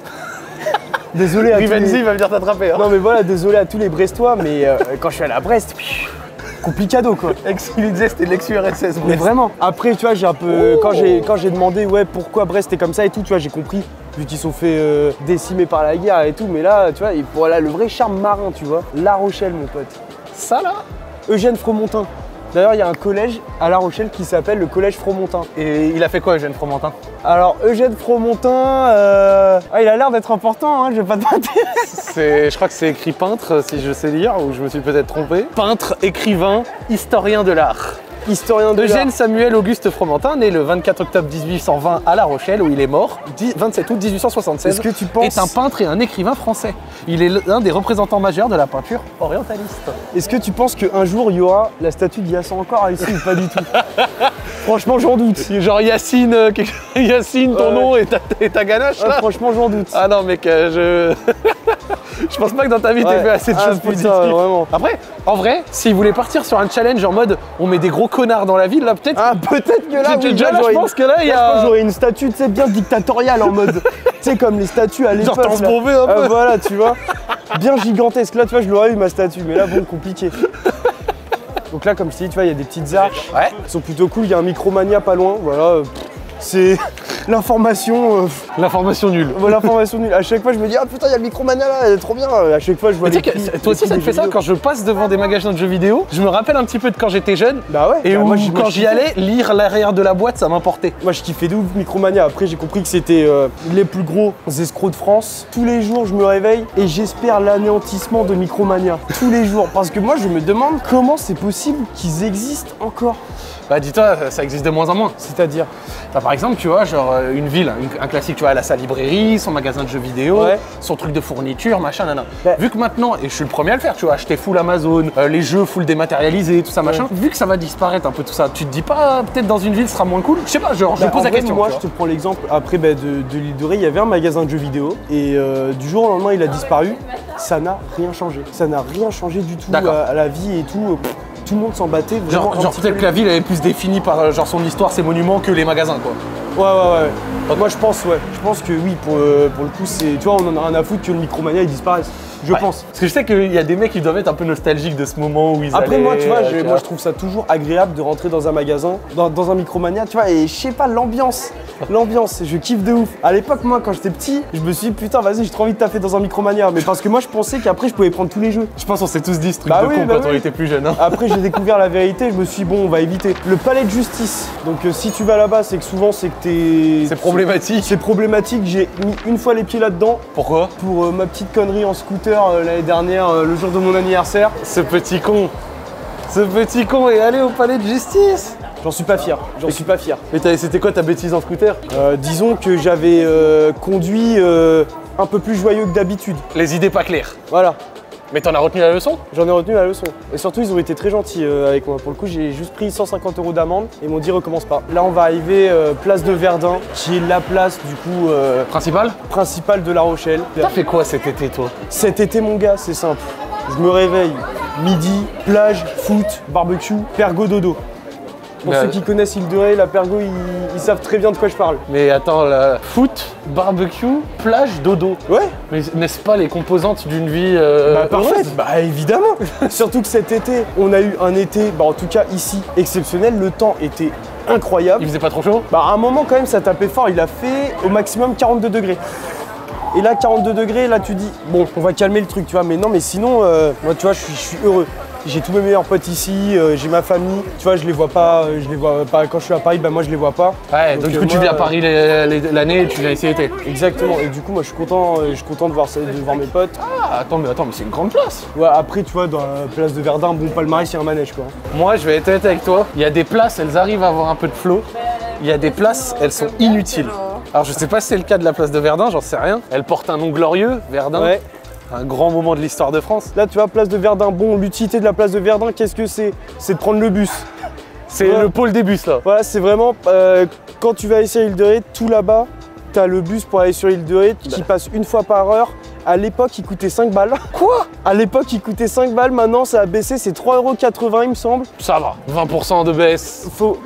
Désolé à tous Rivenzi va venir t'attraper. Hein. Non, mais voilà, désolé à tous les Brestois, mais quand je suis allé à Brest. Complicado quoi. Il disait c'était l'ex-URSS. Mais vraiment. Après tu vois j'ai un peu quand j'ai demandé ouais pourquoi Brest est comme ça et tout, tu vois j'ai compris vu qu'ils sont fait décimer par la guerre et tout, mais là tu vois voilà le vrai charme marin tu vois. La Rochelle mon pote. Ça là Eugène Fromontin. D'ailleurs il y a un collège à La Rochelle qui s'appelle le collège Fromontin. Et il a fait quoi Eugène Fromontin? Alors Eugène Fromontin, il a l'air d'être important, hein, je vais pas te mentir. Je crois que c'est écrit peintre, si je sais lire, ou je me suis peut-être trompé. Peintre, écrivain, historien de l'art. Historien de l'art. Eugène Samuel Auguste Fromentin, né le 24 octobre 1820 à La Rochelle, où il est mort 27 août 1876. Est-ce que tu penses... est un peintre et un écrivain français. Il est l'un des représentants majeurs de la peinture orientaliste. Est-ce que tu penses qu'un jour il y aura la statue de Yassin encore ici ou pas du tout? Franchement, j'en doute. Genre Yacine, ton nom et ta ganache là. Franchement, j'en doute. Ah non, mec, je pense pas que dans ta vie t'aies fait assez de choses positives. Vraiment. Après, en vrai, s'ils voulaient partir sur un challenge en mode on met des gros connards dans la ville, là peut-être. Ah, peut-être que là, je pense que là, il y a. J'aurais une statue, tu sais, bien dictatoriale en mode. Tu sais, comme les statues à l'époque. Genre transbombé un peu. Voilà, tu vois. Bien gigantesque. Là, tu vois, je l'aurais eu ma statue, mais là, bon, compliqué. Donc là, comme je t'ai dit, tu vois, il y a des petites arches. Ouais. Elles sont plutôt cool. Il y a un Micromania pas loin. Voilà. C'est l'information. L'information nulle. L'information nulle. À chaque fois, je me dis, ah putain, il y a le Micromania là, elle est trop bien. À chaque fois, je vois Mais les tu sais prix, que toi aussi les ça te prix fait des ça vidéos. quand je passe devant des magasins de jeux vidéo, je me rappelle un petit peu de quand j'étais jeune. Bah ouais. Et bah où, moi, quand j'y allais, lire l'arrière de la boîte, ça m'importait. Moi, je kiffais de ouf Micromania. Après, j'ai compris que c'était les plus gros escrocs de France. Tous les jours, je me réveille et j'espère l'anéantissement de Micromania. Tous les jours. Parce que moi, je me demande comment c'est possible qu'ils existent encore. Bah dis-toi, ça existe de moins en moins. C'est-à-dire. Bah, par exemple, tu vois, genre une ville, un classique, tu vois, elle a sa librairie, son magasin de jeux vidéo, Ouais. son truc de fourniture, machin, nana. Bah. Vu que maintenant, et je suis le premier à le faire, tu vois, acheter full Amazon, les jeux full dématérialisés, tout ça, machin. Vu que ça va disparaître un peu tout ça, tu te dis pas, peut-être dans une ville, ce sera moins cool? Je sais pas, genre, je Bah, me pose en la vrai, question. Moi, tu je vois. te prends l'exemple. Après, bah, de l'île de Ré, il y avait un magasin de jeux vidéo. Et du jour au lendemain, il a disparu. Ça n'a rien changé. Ça n'a rien changé du tout D'accord. à la vie et tout. Tout le monde s'en battait vraiment. Genre peut-être que la ville elle est plus définie par genre son histoire, ses monuments que les magasins, quoi. Ouais. Moi, je pense, ouais. Je pense que oui, pour le coup, c'est. Tu vois, on en a rien à foutre que le Micromania il disparaisse. Je Ouais. pense. Parce que je sais qu'il y a des mecs qui doivent être un peu nostalgiques de ce moment où ils Après, allaient, moi, tu vois, tu moi, je trouve ça toujours agréable de rentrer dans un magasin, dans un Micromania, tu vois, et je sais pas, l'ambiance, je kiffe de ouf. À l'époque, moi, quand j'étais petit, je me suis dit, putain, vas-y, j'ai trop envie de taffer dans un Micromania. Mais parce que moi, je pensais qu'après, je pouvais prendre tous les jeux. Je pense qu'on s'est tous dit ce truc Bah de oui, con bah quand on oui. était plus jeune. Hein. Après, j'ai découvert la vérité, je me suis dit, bon, on va éviter. Le palais de justice. Donc, si tu vas là-bas, c'est que souvent, c'est que t'es. C'est problématique. C'est problématique. J'ai mis une fois les pieds là-dedans Pourquoi? pour ma petite connerie en scooter l'année dernière, le jour de mon anniversaire. Ce petit con est allé au palais de justice. J'en suis pas fier. Mais c'était quoi ta bêtise en scooter? Disons que j'avais conduit un peu plus joyeux que d'habitude. Les idées pas claires. Voilà, Mais t'en as retenu la leçon? j'en ai retenu la leçon. Et surtout, ils ont été très gentils avec moi. Pour le coup, j'ai juste pris 150 € d'amende et ils m'ont dit recommence pas. Là, on va arriver place de Verdun, qui est la place du coup Principal? principale de La Rochelle. T'as fait quoi cet été toi? Cet été, mon gars, c'est simple. Je me réveille, midi, plage, foot, barbecue, pergo dodo. Pour Mais, ceux qui connaissent Île de Ré, la pergo, ils savent très bien de quoi je parle. Mais attends, la foot, barbecue, plage, dodo. Ouais. Mais n'est-ce pas les composantes d'une vie Parfait, heureuse? bah évidemment. Surtout que cet été, on a eu un été, en tout cas ici, exceptionnel. Le temps était incroyable. Il faisait pas trop chaud? Bah à un moment quand même, ça tapait fort. Il a fait au maximum 42 degrés. Et là, 42 degrés, là tu dis, bon, on va calmer le truc, tu vois. Mais non, mais sinon, moi tu vois, je suis heureux. J'ai tous mes meilleurs potes ici, j'ai ma famille. Tu vois, je les vois pas quand je suis à Paris, bah moi je les vois pas. Ouais, donc du coup tu moi, viens à Paris l'année et tu viens ici l'été. Exactement. Et du coup, moi je suis content de voir mes potes. Ah, attends, mais c'est une grande place. Ouais, après, tu vois, dans la place de Verdun, bon, palmarès, il y a un manège quoi. Moi, je vais être honnête avec toi. Il y a des places, elles arrivent à avoir un peu de flow. Il y a des places, elles sont inutiles. Alors, je sais pas si c'est le cas de la place de Verdun, j'en sais rien. Elle porte un nom glorieux, Verdun. Ouais. Un grand moment de l'histoire de France. Là, tu vois, place de Verdun. Bon, l'utilité de la place de Verdun, qu'est-ce que c'est? C'est de prendre le bus. C'est Ouais. le pôle des bus, là. Voilà, c'est vraiment quand tu vas aller sur l'île de Ré, tout là-bas, t'as le bus pour aller sur l'île de Ré qui passe une fois par heure. À l'époque, il coûtait 5 balles. Quoi? À l'époque, il coûtait 5 balles. Maintenant, ça a baissé, c'est 3,80 € il me semble. Ça va, 20% de baisse.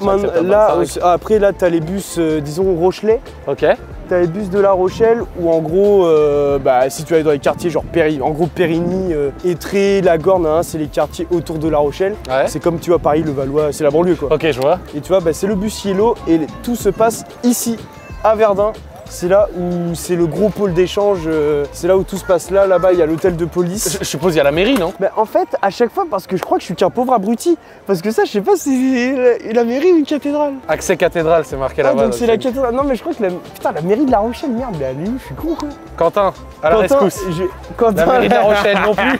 Là, 25. après, là, t'as les bus, disons, Rochelet. Ok. T'as les bus de La Rochelle où en gros, si tu vas dans les quartiers genre Périgny, Étré, La Gorne, hein, c'est les quartiers autour de La Rochelle. Ouais. C'est comme tu vois Paris, le Valois, c'est la banlieue quoi. Ok, je vois. Et tu vois, c'est le bus Yellow et tout se passe ici, à Verdun. C'est là où c'est le gros pôle d'échange, c'est là où tout se passe là. Là-bas, il y a l'hôtel de police. Je suppose il y a la mairie, non? Bah, en fait, à chaque fois, parce que je crois que je suis qu'un pauvre abruti. Parce que ça, je sais pas si c'est la mairie ou une cathédrale. Accès cathédrale, c'est marqué Ah, là-bas. donc c'est la cathédrale. Non, mais je crois que la mairie de La Rochelle, merde, mais elle est où? Je suis con quoi. Quentin, à la rescousse. Quentin, La mairie de La Rochelle non plus.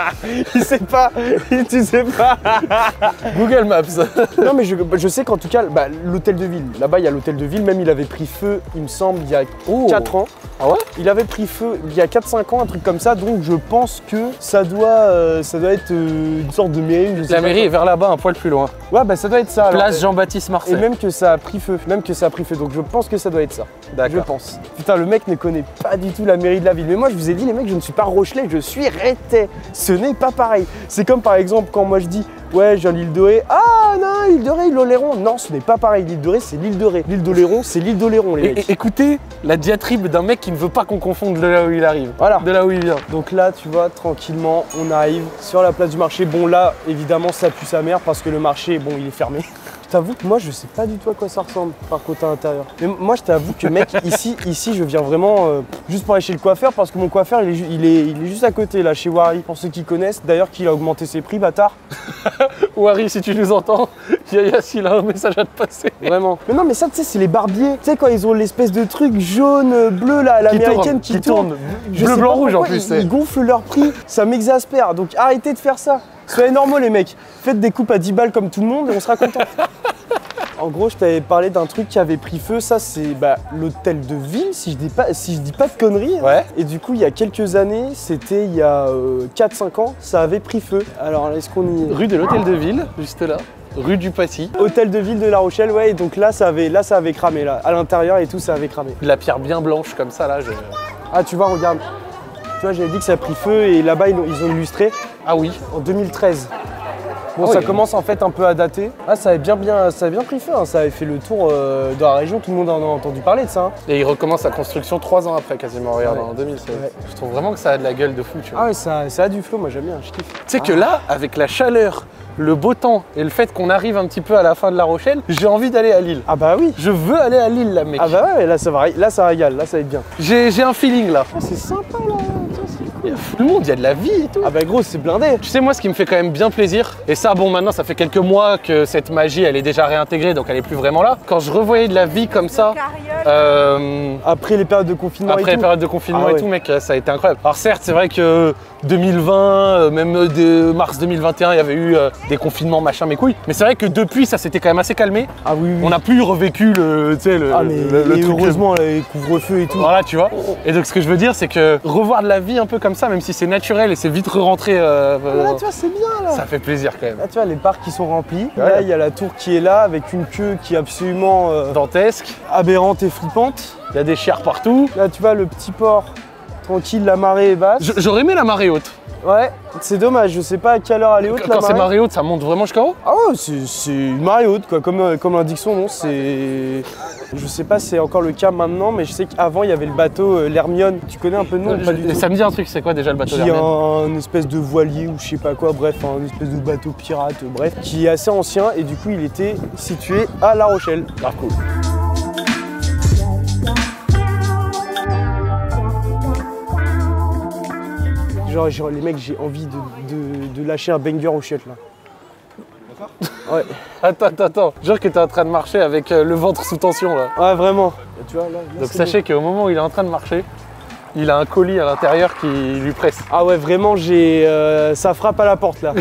il sait pas, tu sais pas. Google Maps. Non, mais je sais qu'en tout cas, l'hôtel de ville, là-bas, il y a l'hôtel de ville, même il avait pris feu, il me semble, il y a 4 ans. Ah ouais? Il avait pris feu il y a 4-5 ans, un truc comme ça, donc je pense que ça doit être une sorte de mairie. Je sais La pas mairie quoi. est vers là-bas, un poil plus loin. Ouais, ça doit être ça. alors. Place Jean-Baptiste Et Marseille. même que ça a pris feu, donc je pense que ça doit être ça. Je D'accord. pense. Putain, le mec ne connaît pas du tout la mairie de la ville. Mais moi, je vous ai dit, les mecs, je ne suis pas Rochelais, je suis Rétais. Ce n'est pas pareil. C'est comme par exemple quand moi je dis, ouais, j'ai l'île de Ré. Ah non, l'île de Ré, l'île d'Oléron. Non, ce n'est pas pareil. L'île de Ré, c'est l'île de Ré. L'île d'Oléron, c'est l'île d'Oléron, les mecs. Écoutez la diatribe d'un mec qui ne veut pas qu'on confonde de là où il arrive. Voilà. De là où il vient. Donc là, tu vois, tranquillement, on arrive sur la place du marché. Bon, là, évidemment, ça pue sa mère parce que le marché, bon, il est fermé. t'avoue que moi je sais pas du tout à quoi ça ressemble par contre à l'intérieur. Mais moi je t'avoue que mec, ici je viens vraiment juste pour aller chez le coiffeur parce que mon coiffeur il est juste à côté là chez Wari. Pour ceux qui connaissent, d'ailleurs qu'il a augmenté ses prix, bâtard. Wari, si tu nous entends, Yas, il a un message à te passer. Vraiment. Mais non mais ça tu sais c'est les barbiers. Tu sais quand ils ont l'espèce de truc jaune, bleu là, à l'américaine qui tourne. Je Bleu, sais blanc, pas rouge en pourquoi, plus. Ils gonflent leur prix, ça m'exaspère. Donc arrêtez de faire ça. Soyez normaux les mecs. Faites des coupes à 10 balles comme tout le monde et on sera content. En gros, je t'avais parlé d'un truc qui avait pris feu. Ça, c'est l'hôtel de ville, si je dis pas de conneries. Ouais. Et du coup, il y a quelques années, c'était il y a 4-5 ans, ça avait pris feu. Alors, est-ce qu'on y est? Rue de l'Hôtel de Ville, juste là. Rue du Passy. Hôtel de ville de La Rochelle, ouais. Et donc là, ça avait cramé. Là. À l'intérieur et tout, ça avait cramé. De la pierre bien blanche comme ça, là. Ah, tu vois, regarde. Tu vois, j'avais dit que ça a pris feu et là-bas, ils ont illustré Ah oui. en 2013. Bon, Ah ça oui. commence en fait un peu à dater. Ah, ça avait bien pris feu, hein. Ça avait fait le tour de la région, tout le monde en a entendu parler de ça. Hein. Et il recommence la construction 3 ans après, quasiment. Regarde, Ouais. en 2016. Ouais. Je trouve vraiment que ça a de la gueule de fou, tu vois. Ah ouais, ça a du flow, moi j'aime bien, je kiffe. Tu sais que là, avec la chaleur, le beau temps et le fait qu'on arrive un petit peu à la fin de La Rochelle, j'ai envie d'aller à Lille. Ah bah oui. Je veux aller à Lille, là, mec. Ah bah ouais, là ça régale, là ça va être bien. J'ai un feeling, là. Ah, c'est sympa là, tiens, c'est cool. Il y a tout le monde, il y a de la vie et tout. Ah bah gros, c'est blindé. Tu sais, moi, ce qui me fait quand même bien plaisir, et ça, bon, maintenant, ça fait quelques mois que cette magie, elle est déjà réintégrée, donc elle est plus vraiment là. Quand je revoyais de la vie comme ça, Après les périodes de confinement après et les tout. périodes de confinement Ah et ouais. tout, mec, ça a été incroyable. Alors certes, c'est vrai que 2020, même de mars 2021, il y avait eu des confinements, machin, mes couilles. Mais c'est vrai que depuis, ça s'était quand même assez calmé. Ah oui, oui. On n'a plus revécu le, tu sais, le, Ah mais le et truc. heureusement, les couvre-feux et tout. Voilà, tu vois. Et donc, ce que je veux dire, c'est que revoir de la vie un peu comme ça, même si c'est naturel et c'est vite rentré, Ah, là, tu vois, c'est bien là. ça fait plaisir quand même. Là, tu vois, les parcs qui sont remplis. Ouais. Là, il y a la tour qui est là avec une queue qui est absolument Dantesque, aberrante et flippante. il y a des chiens partout. Là, tu vois, le petit port tranquille, la marée est basse. J'aurais aimé la marée haute. Ouais, c'est dommage, je sais pas à quelle heure elle est haute la Quand c'est marée. marée haute, ça monte vraiment jusqu'en haut. Ah ouais, c'est une marée haute quoi, comme l'indique son nom, c'est... Je sais pas si c'est encore le cas maintenant, mais je sais qu'avant il y avait le bateau l'Hermione. Tu connais un peu le nom ou pas du tout? Ça me dit un truc, c'est quoi déjà le bateau Qui est d'Hermione? un espèce de voilier ou je sais pas quoi, bref, un espèce de bateau pirate, bref, qui est assez ancien et du coup il était situé à La Rochelle. Ah, cool. Genre, les mecs, j'ai envie de lâcher un banger au chiottes là. Ouais, Attends. Jure que t'es en train de marcher avec le ventre sous tension là. ouais vraiment. Tu vois, là, Donc c'est sachez qu'au moment où il est en train de marcher, il a un colis à l'intérieur qui lui presse. Ah ouais, vraiment, j'ai... ça frappe à la porte, là.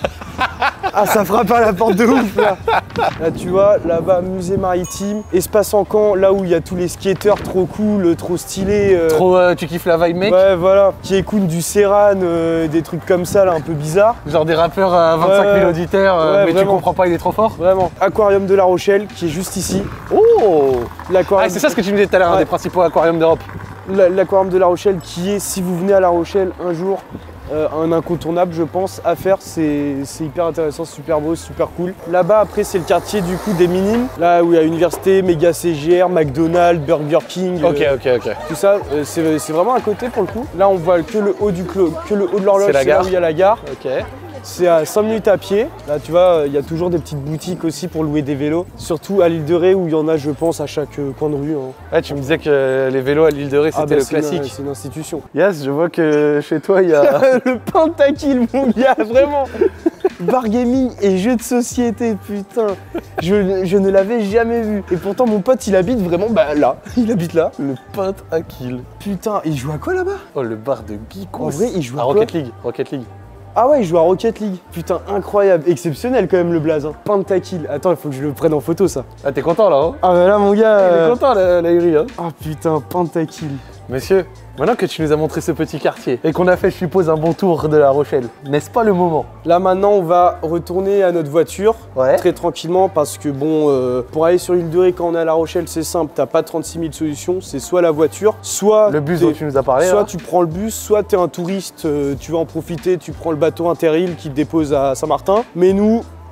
Ah, ça frappe à la porte de ouf, là. Là, tu vois, là-bas, musée maritime, espace en camp, là où il y a tous les skateurs trop cool, trop stylés. Trop, tu kiffes la vibe, mec? Ouais, voilà. Qui écoutent du Serran, des trucs comme ça, là, un peu bizarres. Genre des rappeurs à 25 000 Ouais. auditeurs, Ouais, mais tu vraiment. comprends pas, il est trop fort. Vraiment. Aquarium de La Rochelle, qui est juste ici. Oh! L'aquarium... Ah, c'est ça ce que tu me disais tout à l'heure, un Ouais. des principaux aquariums d'Europe. L'aquarium de La Rochelle qui est, si vous venez à La Rochelle un jour, un incontournable je pense à faire, c'est hyper intéressant, super beau, super cool. Là-bas après c'est le quartier du coup des Minimes, là où il y a université, méga CGR, McDonald's, Burger King, Ok. tout ça, c'est vraiment à côté pour le coup. Là on voit que le haut que le haut de l'horloge, C'est la c'est là gare. où il y a la gare. Ok. C'est à 5 minutes à pied. Là, tu vois, il y a toujours des petites boutiques aussi pour louer des vélos. Surtout à l'île de Ré où il y en a, je pense, à chaque coin de rue. Hein. Ouais, tu me disais que les vélos à l'île de Ré, c'était le c'est classique. c'est une institution. Yes, je vois que chez toi, il y a... Le pentakill, mon gars, vraiment. Bar gaming et jeux de société, putain. Je ne l'avais jamais vu. Et pourtant, mon pote, il habite vraiment là. Il habite là. le pinte à kill. Putain, il joue à quoi là-bas? Oh, le bar de geekos. En vrai, il joue à quoi? Rocket League. Rocket League. Ah ouais, il joue à Rocket League. Putain, incroyable. Exceptionnel quand même le blaze. Hein. Pentakill. Attends, il faut que je le prenne en photo, ça. Ah, t'es content là, hein? Ah bah là, mon gars... Il est content, la Uri, hein? Ah putain, pentakill. Monsieur, maintenant que tu nous as montré ce petit quartier et qu'on a fait, je suppose, un bon tour de La Rochelle, n'est-ce pas le moment? Là maintenant on va retourner à notre voiture Ouais. très tranquillement parce que bon pour aller sur l'île de Ré quand on est à La Rochelle c'est simple, t'as pas 36 000 solutions, c'est soit la voiture, soit Le bus t'es- dont tu nous as parlé, soit là. tu prends le bus, soit t'es un touriste, tu vas en profiter, tu prends le bateau Interrail qui te dépose à Saint-Martin. Mais nous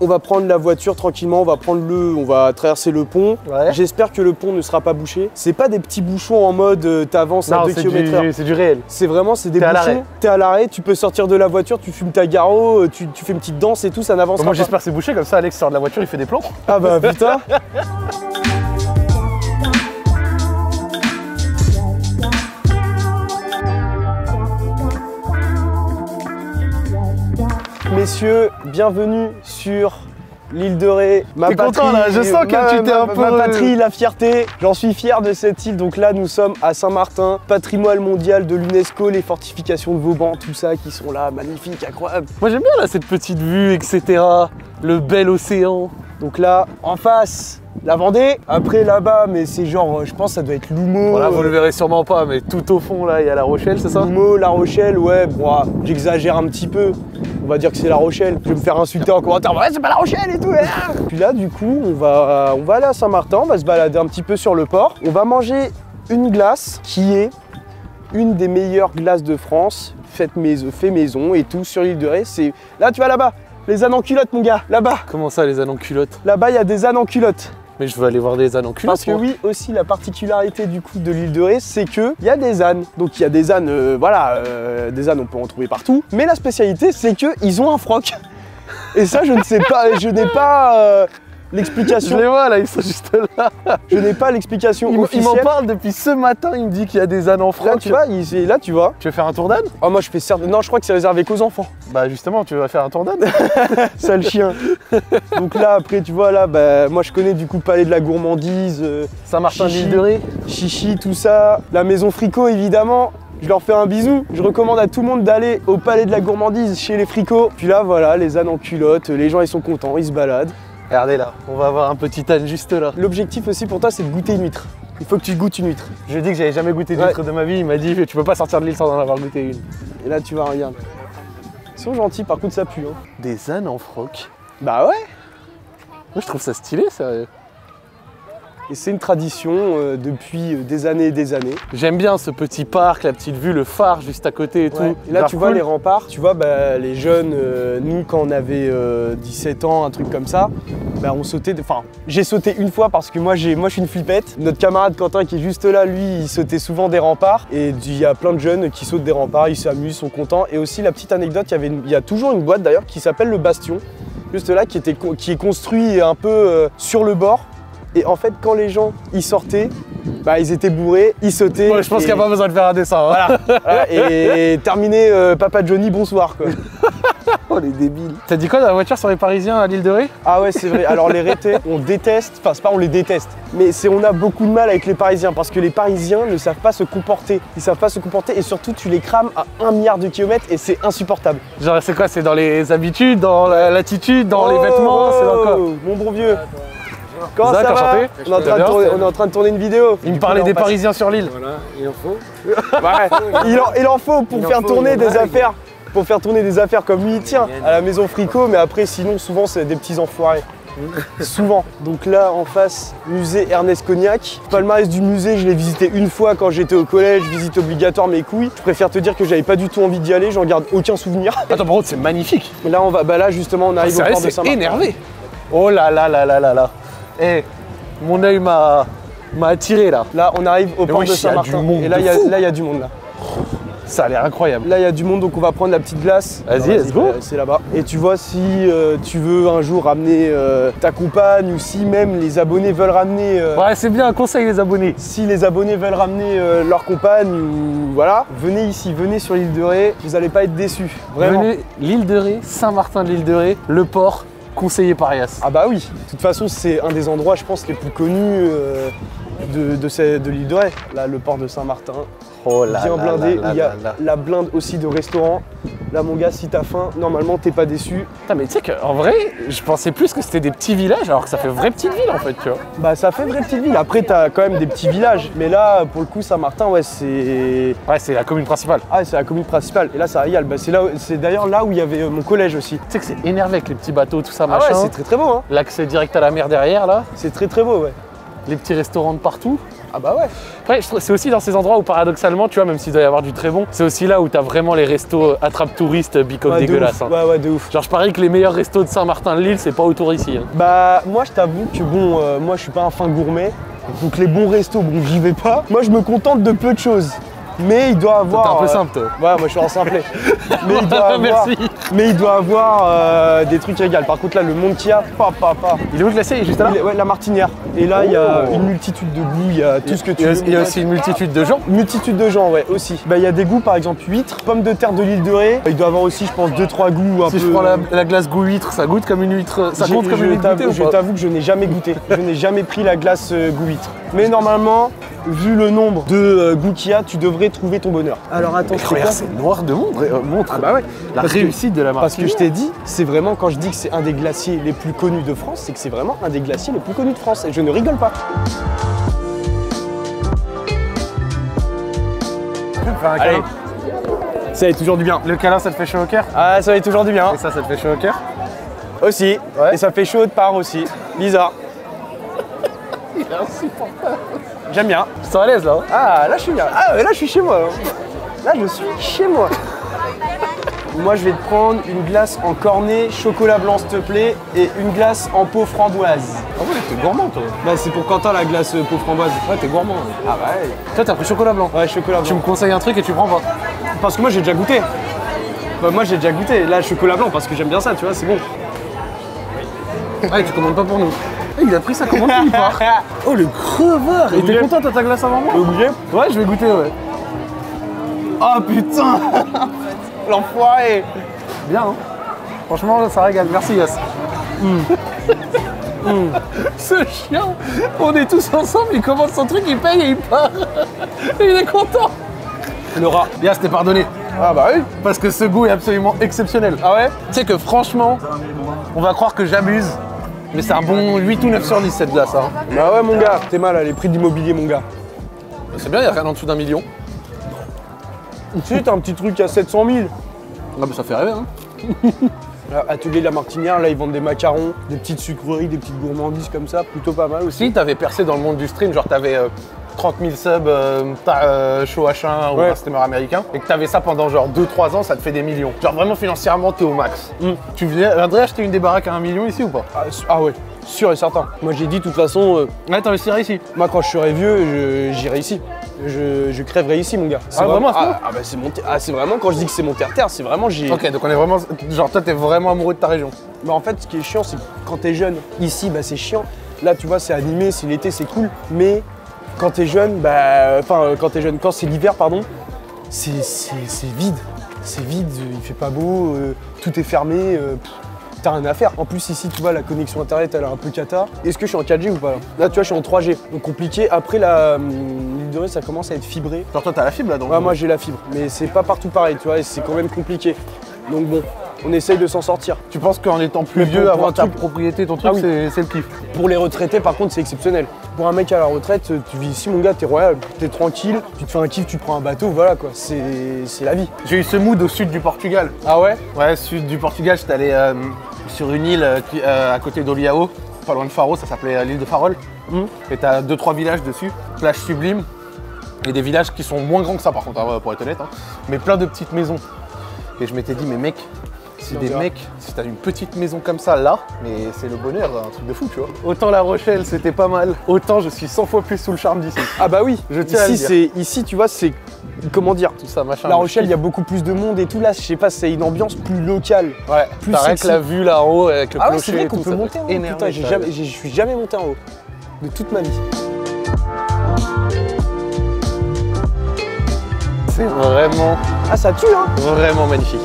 on va prendre la voiture tranquillement, on va traverser le pont. Ouais. J'espère que le pont ne sera pas bouché. C'est pas des petits bouchons en mode t'avances à 2 km/h. C'est du réel. C'est vraiment, c'est des T'es à bouchons. l'arrêt. T'es à l'arrêt, tu peux sortir de la voiture, tu fumes ta garo, tu fais une petite danse et tout, ça n'avance pas. Moi j'espère que c'est bouché, comme ça Alex sort de la voiture, il fait des plans. Ah bah putain. Messieurs, bienvenue sur l'île de Ré. T'es content, là, je sens que tu t'es un peu... Ma patrie, la fierté. J'en suis fier de cette île. Donc là, nous sommes à Saint-Martin, patrimoine mondial de l'UNESCO, les fortifications de Vauban, tout ça qui sont là, magnifiques, incroyables. Moi j'aime bien là cette petite vue, etc. Le bel océan. Donc là, en face, la Vendée. Après là-bas, mais c'est genre, je pense que ça doit être L'Houmeau. Voilà, vous le verrez sûrement pas, mais tout au fond là, il y a La Rochelle, c'est ça? L'Houmeau, La Rochelle, ouais, bon, j'exagère un petit peu. On va dire que c'est La Rochelle. Je vais me faire insulter en commentaire. Ouais, c'est pas La Rochelle et tout. Puis là, du coup, on va aller à Saint-Martin, on va se balader un petit peu sur le port. On va manger une glace qui est une des meilleures glaces de France, fait maison et tout sur l'île de Ré. C'est là, tu vas là-bas. Les ânes en culotte, mon gars, là-bas. Comment ça, les ânes en culotte? Là-bas, il y a des ânes en culotte. Mais je veux aller voir des ânes en culotte. Parce que oui, aussi la particularité du coup de l'île de Ré, c'est que il y a des ânes. Donc il y a des ânes, des ânes on peut en trouver partout. Mais la spécialité, c'est que ils ont un froc. Et ça, je ne sais pas, je n'ai pas l'explication. Je les vois là, ils sont juste là. Je n'ai pas l'explication Il m'en officielle. parle depuis ce matin, il me dit qu'il y a des ânes en Là, froc. tu vois, là, tu vois. Tu veux faire un tour d'âne? Oh, moi, je fais certes. Non, je crois que c'est réservé qu'aux enfants. Bah justement, tu vas faire un tour d'âne. Sale chien. Donc là, après, tu vois, là, bah, moi, je connais du coup le palais de la gourmandise. Saint-Martin, Chichi. l'île de Ré. Chichi, tout ça. La maison Fricot, évidemment. Je leur fais un bisou. Je recommande à tout le monde d'aller au palais de la gourmandise chez les Fricots. Puis là, voilà, les ânes en culotte. Les gens, ils sont contents, ils se baladent. Regardez là, on va avoir un petit âne juste là. L'objectif aussi pour toi, c'est de goûter une huître. Il faut que tu goûtes une huître. Je lui ai dit que j'avais jamais goûté d'huître de ma vie, il m'a dit tu peux pas sortir de l'île sans en avoir goûté une. Et là, tu vas, regarde. Ils sont gentils, par contre, ça pue. Hein. Des ânes en froc. Bah ouais. Moi je trouve ça stylé, sérieux. Et c'est une tradition depuis des années et des années. J'aime bien ce petit parc, la petite vue, le phare juste à côté et tout. Ouais. Et là, Grave tu vois cool. les remparts, tu vois bah, les jeunes, nous quand on avait 17 ans, un truc comme ça, bah, on sautait, enfin j'ai sauté une fois parce que moi je suis une flippette. Notre camarade Quentin qui est juste là, lui, il sautait souvent des remparts et il y a plein de jeunes qui sautent des remparts, ils s'amusent, sont contents. Et aussi la petite anecdote, il y a toujours une boîte d'ailleurs qui s'appelle le Bastion, juste là, qui est construit un peu sur le bord. Et en fait, quand les gens y sortaient, bah, ils étaient bourrés, ils sautaient. Ouais, je pense qu'il n'y a pas besoin de faire un dessin. Hein. Voilà, et terminé, Papa Johnny, bonsoir quoi. Oh les débiles. T'as dit quoi dans la voiture sur les Parisiens à l'île de Ré? Ah ouais, c'est vrai. Alors les Rétais, on déteste, enfin c'est pas on les déteste, mais on a beaucoup de mal avec les Parisiens parce que les Parisiens ne savent pas se comporter. Ils savent pas se comporter et surtout tu les crames à 1 milliard de kilomètres et c'est insupportable. Genre c'est quoi? C'est dans les habitudes, dans l'attitude, dans les vêtements, c'est dans quoi? Mon bon vieux. Comment Zach, ça va? enchanté. On est en train de tourner une vidéo. Il me parlait des Parisiens sur l'île. Voilà, il en faut. Ouais, il en faut pour faire tourner des affaires. Pour faire tourner des affaires comme lui, tiens, à la maison Fricot, mais après, sinon, souvent, c'est des petits enfoirés. Souvent. Donc là, en face, musée Ernest Cognac. Le palmarès du musée, je l'ai visité une fois quand j'étais au collège, visite obligatoire mes couilles. Je préfère te dire que j'avais pas du tout envie d'y aller, j'en garde aucun souvenir. Attends, par contre, c'est magnifique. Là, là, justement, on arrive au port de C'est Saint-Martin. énervé. Oh là là là là là là. Eh, mon œil m'a attiré là. Là, on arrive au port wesh, de y a du Saint-Martin. monde Et là, de il fou. y a du monde là. Ça a l'air incroyable. Là, il y a du monde, donc on va prendre la petite glace. Vas-y, let's go. C'est là-bas. Et tu vois, si tu veux un jour ramener ta compagne ou si même les abonnés veulent ramener... Ouais, c'est bien un conseil les abonnés. Si les abonnés veulent ramener leur compagne ou voilà, venez ici, venez sur l'île de Ré, vous n'allez pas être déçus. Vraiment. Venez, l'île de Ré, Saint-Martin de l'île de Ré, le port, conseillé par Yas. Ah bah oui, de toute façon, c'est un des endroits, je pense, les plus connus de l'île de Ré. Là, le port de Saint-Martin. Oh là Bien là blindé, là il y a là là. la blinde aussi de restaurants. Là mon gars, si t'as faim, normalement t'es pas déçu. Putain, mais tu sais qu'en vrai, je pensais plus que c'était des petits villages alors que ça fait vraie petite ville en fait, tu vois. Bah ça fait vraie petite ville, après t'as quand même des petits villages. Mais là, pour le coup, Saint-Martin, ouais, c'est... Ouais, c'est la commune principale. Ah, c'est la commune principale. Et là, ça régale. Bah, c'est d'ailleurs là où il y avait mon collège aussi. Tu sais que c'est énervé avec les petits bateaux, tout ça, Ah ouais, machin. c'est très très beau, hein. L'accès direct à la mer derrière là, C'est très très beau, ouais. les petits restaurants de partout. Ah bah ouais. Après, c'est aussi dans ces endroits où paradoxalement, tu vois, même s'il doit y avoir du très bon, c'est aussi là où t'as vraiment les restos attrape-touristes bicoque Ouais, de dégueulasses. ouf. Hein. Ouais, de ouf. Genre, je parie que les meilleurs restos de Saint-Martin-de-Lille, c'est pas autour ici. Hein. Bah moi je t'avoue que bon, moi je suis pas un fin gourmet, donc les bons restos, bon j'y vais pas. Moi je me contente de peu de choses. Mais il doit avoir. T'es un peu simple, toi. Ouais, moi je suis en simplet. Mais il doit avoir. Merci. Mais il doit avoir des trucs égales. Par contre là, le monde qu'il y a, pas. Il est où le glacier? Il est juste là? Ouais, la Martinière. Et là, il y a Oh. une multitude de goûts, il y a tout ce que tu veux. Il y a aussi une multitude de gens. Une multitude de gens, ouais, aussi. Bah, il y a des goûts, par exemple, huîtres, pommes de terre de l'île de Ré. Il doit avoir aussi, je pense, 2-3 goûts un Si peu. je prends la glace goût huître, ça goûte comme une huître. Ça compte comme une huître goûtée ou Je pas? t'avoue que je n'ai jamais goûté. Je n'ai jamais pris la glace goût huître. Mais normalement, vu le nombre de goûts qu'il y a, tu devrais trouver ton bonheur. Alors attends, c'est Regarde, quoi c'est noir de montre. Ah bah ouais. La Parce que- réussite de la Parce que Martinière. je t'ai dit, c'est vraiment quand je dis que c'est un des glaciers les plus connus de France, c'est que c'est vraiment un des glaciers les plus connus de France. Et je ne rigole pas. Enfin, un Allez. câlin. Ça est toujours du bien. Le câlin, ça te fait chaud au cœur? Ah, ça est toujours du bien. Et ça te fait chaud au cœur? Aussi. Ouais. Et ça fait chaud de part aussi. Lisa. Il est insupportable. J'aime bien. Je sens à l'aise là. Hein. Ah, là je suis bien. Ah, là je suis chez moi. Là je suis chez moi. Moi je vais te prendre une glace en cornet chocolat blanc s'il te plaît et une glace en peau framboise. Ah ouais, t'es gourmand toi. Bah c'est pour Quentin la glace peau framboise. Ouais, t'es gourmand. Ah bah ouais. Toi, t'as pris chocolat blanc. Ouais, chocolat Tu blanc. me conseilles un truc et tu prends pas. Parce que moi j'ai déjà goûté. Bah, moi j'ai déjà goûté. Là chocolat blanc parce que j'aime bien ça, tu vois, c'est bon. Ouais, tu commandes pas pour nous. Il a pris sa commande, il part. Oh, le crevard. Et t'es Obligé. content, t'as ta glace avant moi? Obligé. Ouais, je vais goûter, ouais. Oh putain. L'enfoiré. Bien, hein. Franchement, ça régale. Merci, Yass. Ce chien, on est tous ensemble, il commande son truc, il paye et il part. Et il est content. Le rat. Yass, t'es pardonné. Ah bah oui. Parce que ce goût est absolument exceptionnel. Ah ouais. Tu sais que franchement, on va croire que j'abuse, mais c'est un bon 8 ou 9 sur 10 cette glace. Hein. Bah ouais mon gars, t'es mal à les prix de l'immobilier mon gars. C'est bien, il n'y a rien en dessous d'1 million. Tu sais, t'as un petit truc à 700 000. Ah bah ça fait rêver, hein. Atelier La Martinière, là ils vendent des macarons, des petites sucreries, des petites gourmandises comme ça, plutôt pas mal aussi. Si t'avais percé dans le monde du stream, genre t'avais 30 000 subs, show H1 ou Ouais. un streamer américain, et que t'avais ça pendant genre 2-3 ans, ça te fait des millions. Genre vraiment financièrement, t'es au max. Tu viendrais acheter une des baraques à 1 million ici ou pas? Ah ouais, sûr et certain. Moi j'ai dit de toute façon, Ouais, t'investirais ici. moi quand je serai vieux, j'irai ici. Je crèverai ici mon gars. C'est Ah, vraiment, à ce point bah c'est mon c'est vraiment quand je dis que c'est mon terre-terre, c'est vraiment j'ai. Ok, donc on est vraiment. Genre toi, t'es vraiment amoureux de ta région. Bah en fait ce qui est chiant c'est que quand t'es jeune, ici bah c'est chiant. Là tu vois c'est animé, c'est l'été, c'est cool, mais quand t'es jeune, quand c'est l'hiver pardon, c'est vide. C'est vide, il fait pas beau, tout est fermé, t'as rien à faire. En plus ici tu vois la connexion internet elle est un peu cata. Est-ce que je suis en 4G ou pas là? Là tu vois je suis en 3G, donc compliqué. Après l'île de Ré ça commence à être fibré. Genre toi, t'as la fibre là donc. Ouais, moi j'ai la fibre, mais c'est pas partout pareil, tu vois, et c'est quand même compliqué. Donc bon, on essaye de s'en sortir. Tu penses qu'en étant plus Mais vieux, pour avoir un ta truc- propriété, ton truc, Ah oui. c'est le kiff. Pour les retraités, par contre, c'est exceptionnel. Pour un mec à la retraite, tu vis ici, mon gars, t'es royal, t'es tranquille, tu te fais un kiff, tu prends un bateau, voilà quoi, c'est la vie. J'ai eu ce mood au sud du Portugal. Ah ouais? Ouais, sud du Portugal, j'étais allé sur une île à côté d'Oliao, pas loin de Faro, ça s'appelait l'île de Farol. Et t'as 2-3 villages dessus, plage sublime, et des villages qui sont moins grands que ça par contre, hein, pour être honnête, hein, mais plein de petites maisons. Et je m'étais dit, mais mec, si t'as une petite maison comme ça là, mais c'est le bonheur, un truc de fou, tu vois. Autant La Rochelle, c'était pas mal, autant je suis 100 fois plus sous le charme d'ici. Ah bah oui, Je tiens à le dire. ici, tu vois, c'est, comment dire, Tout ça, machin. La je Rochelle, il y a kiffe. beaucoup plus de monde et tout, là, je sais pas, c'est une ambiance plus locale. Ouais, plus t'as rien que sexy. la vue là en haut avec le Ah ouais, clocher c'est vrai et qu'on tout, peut ça monter en fait haut, énerver, putain, ça. je suis jamais monté en haut, de toute ma vie. C'est vraiment, Ah ça tue hein. vraiment magnifique.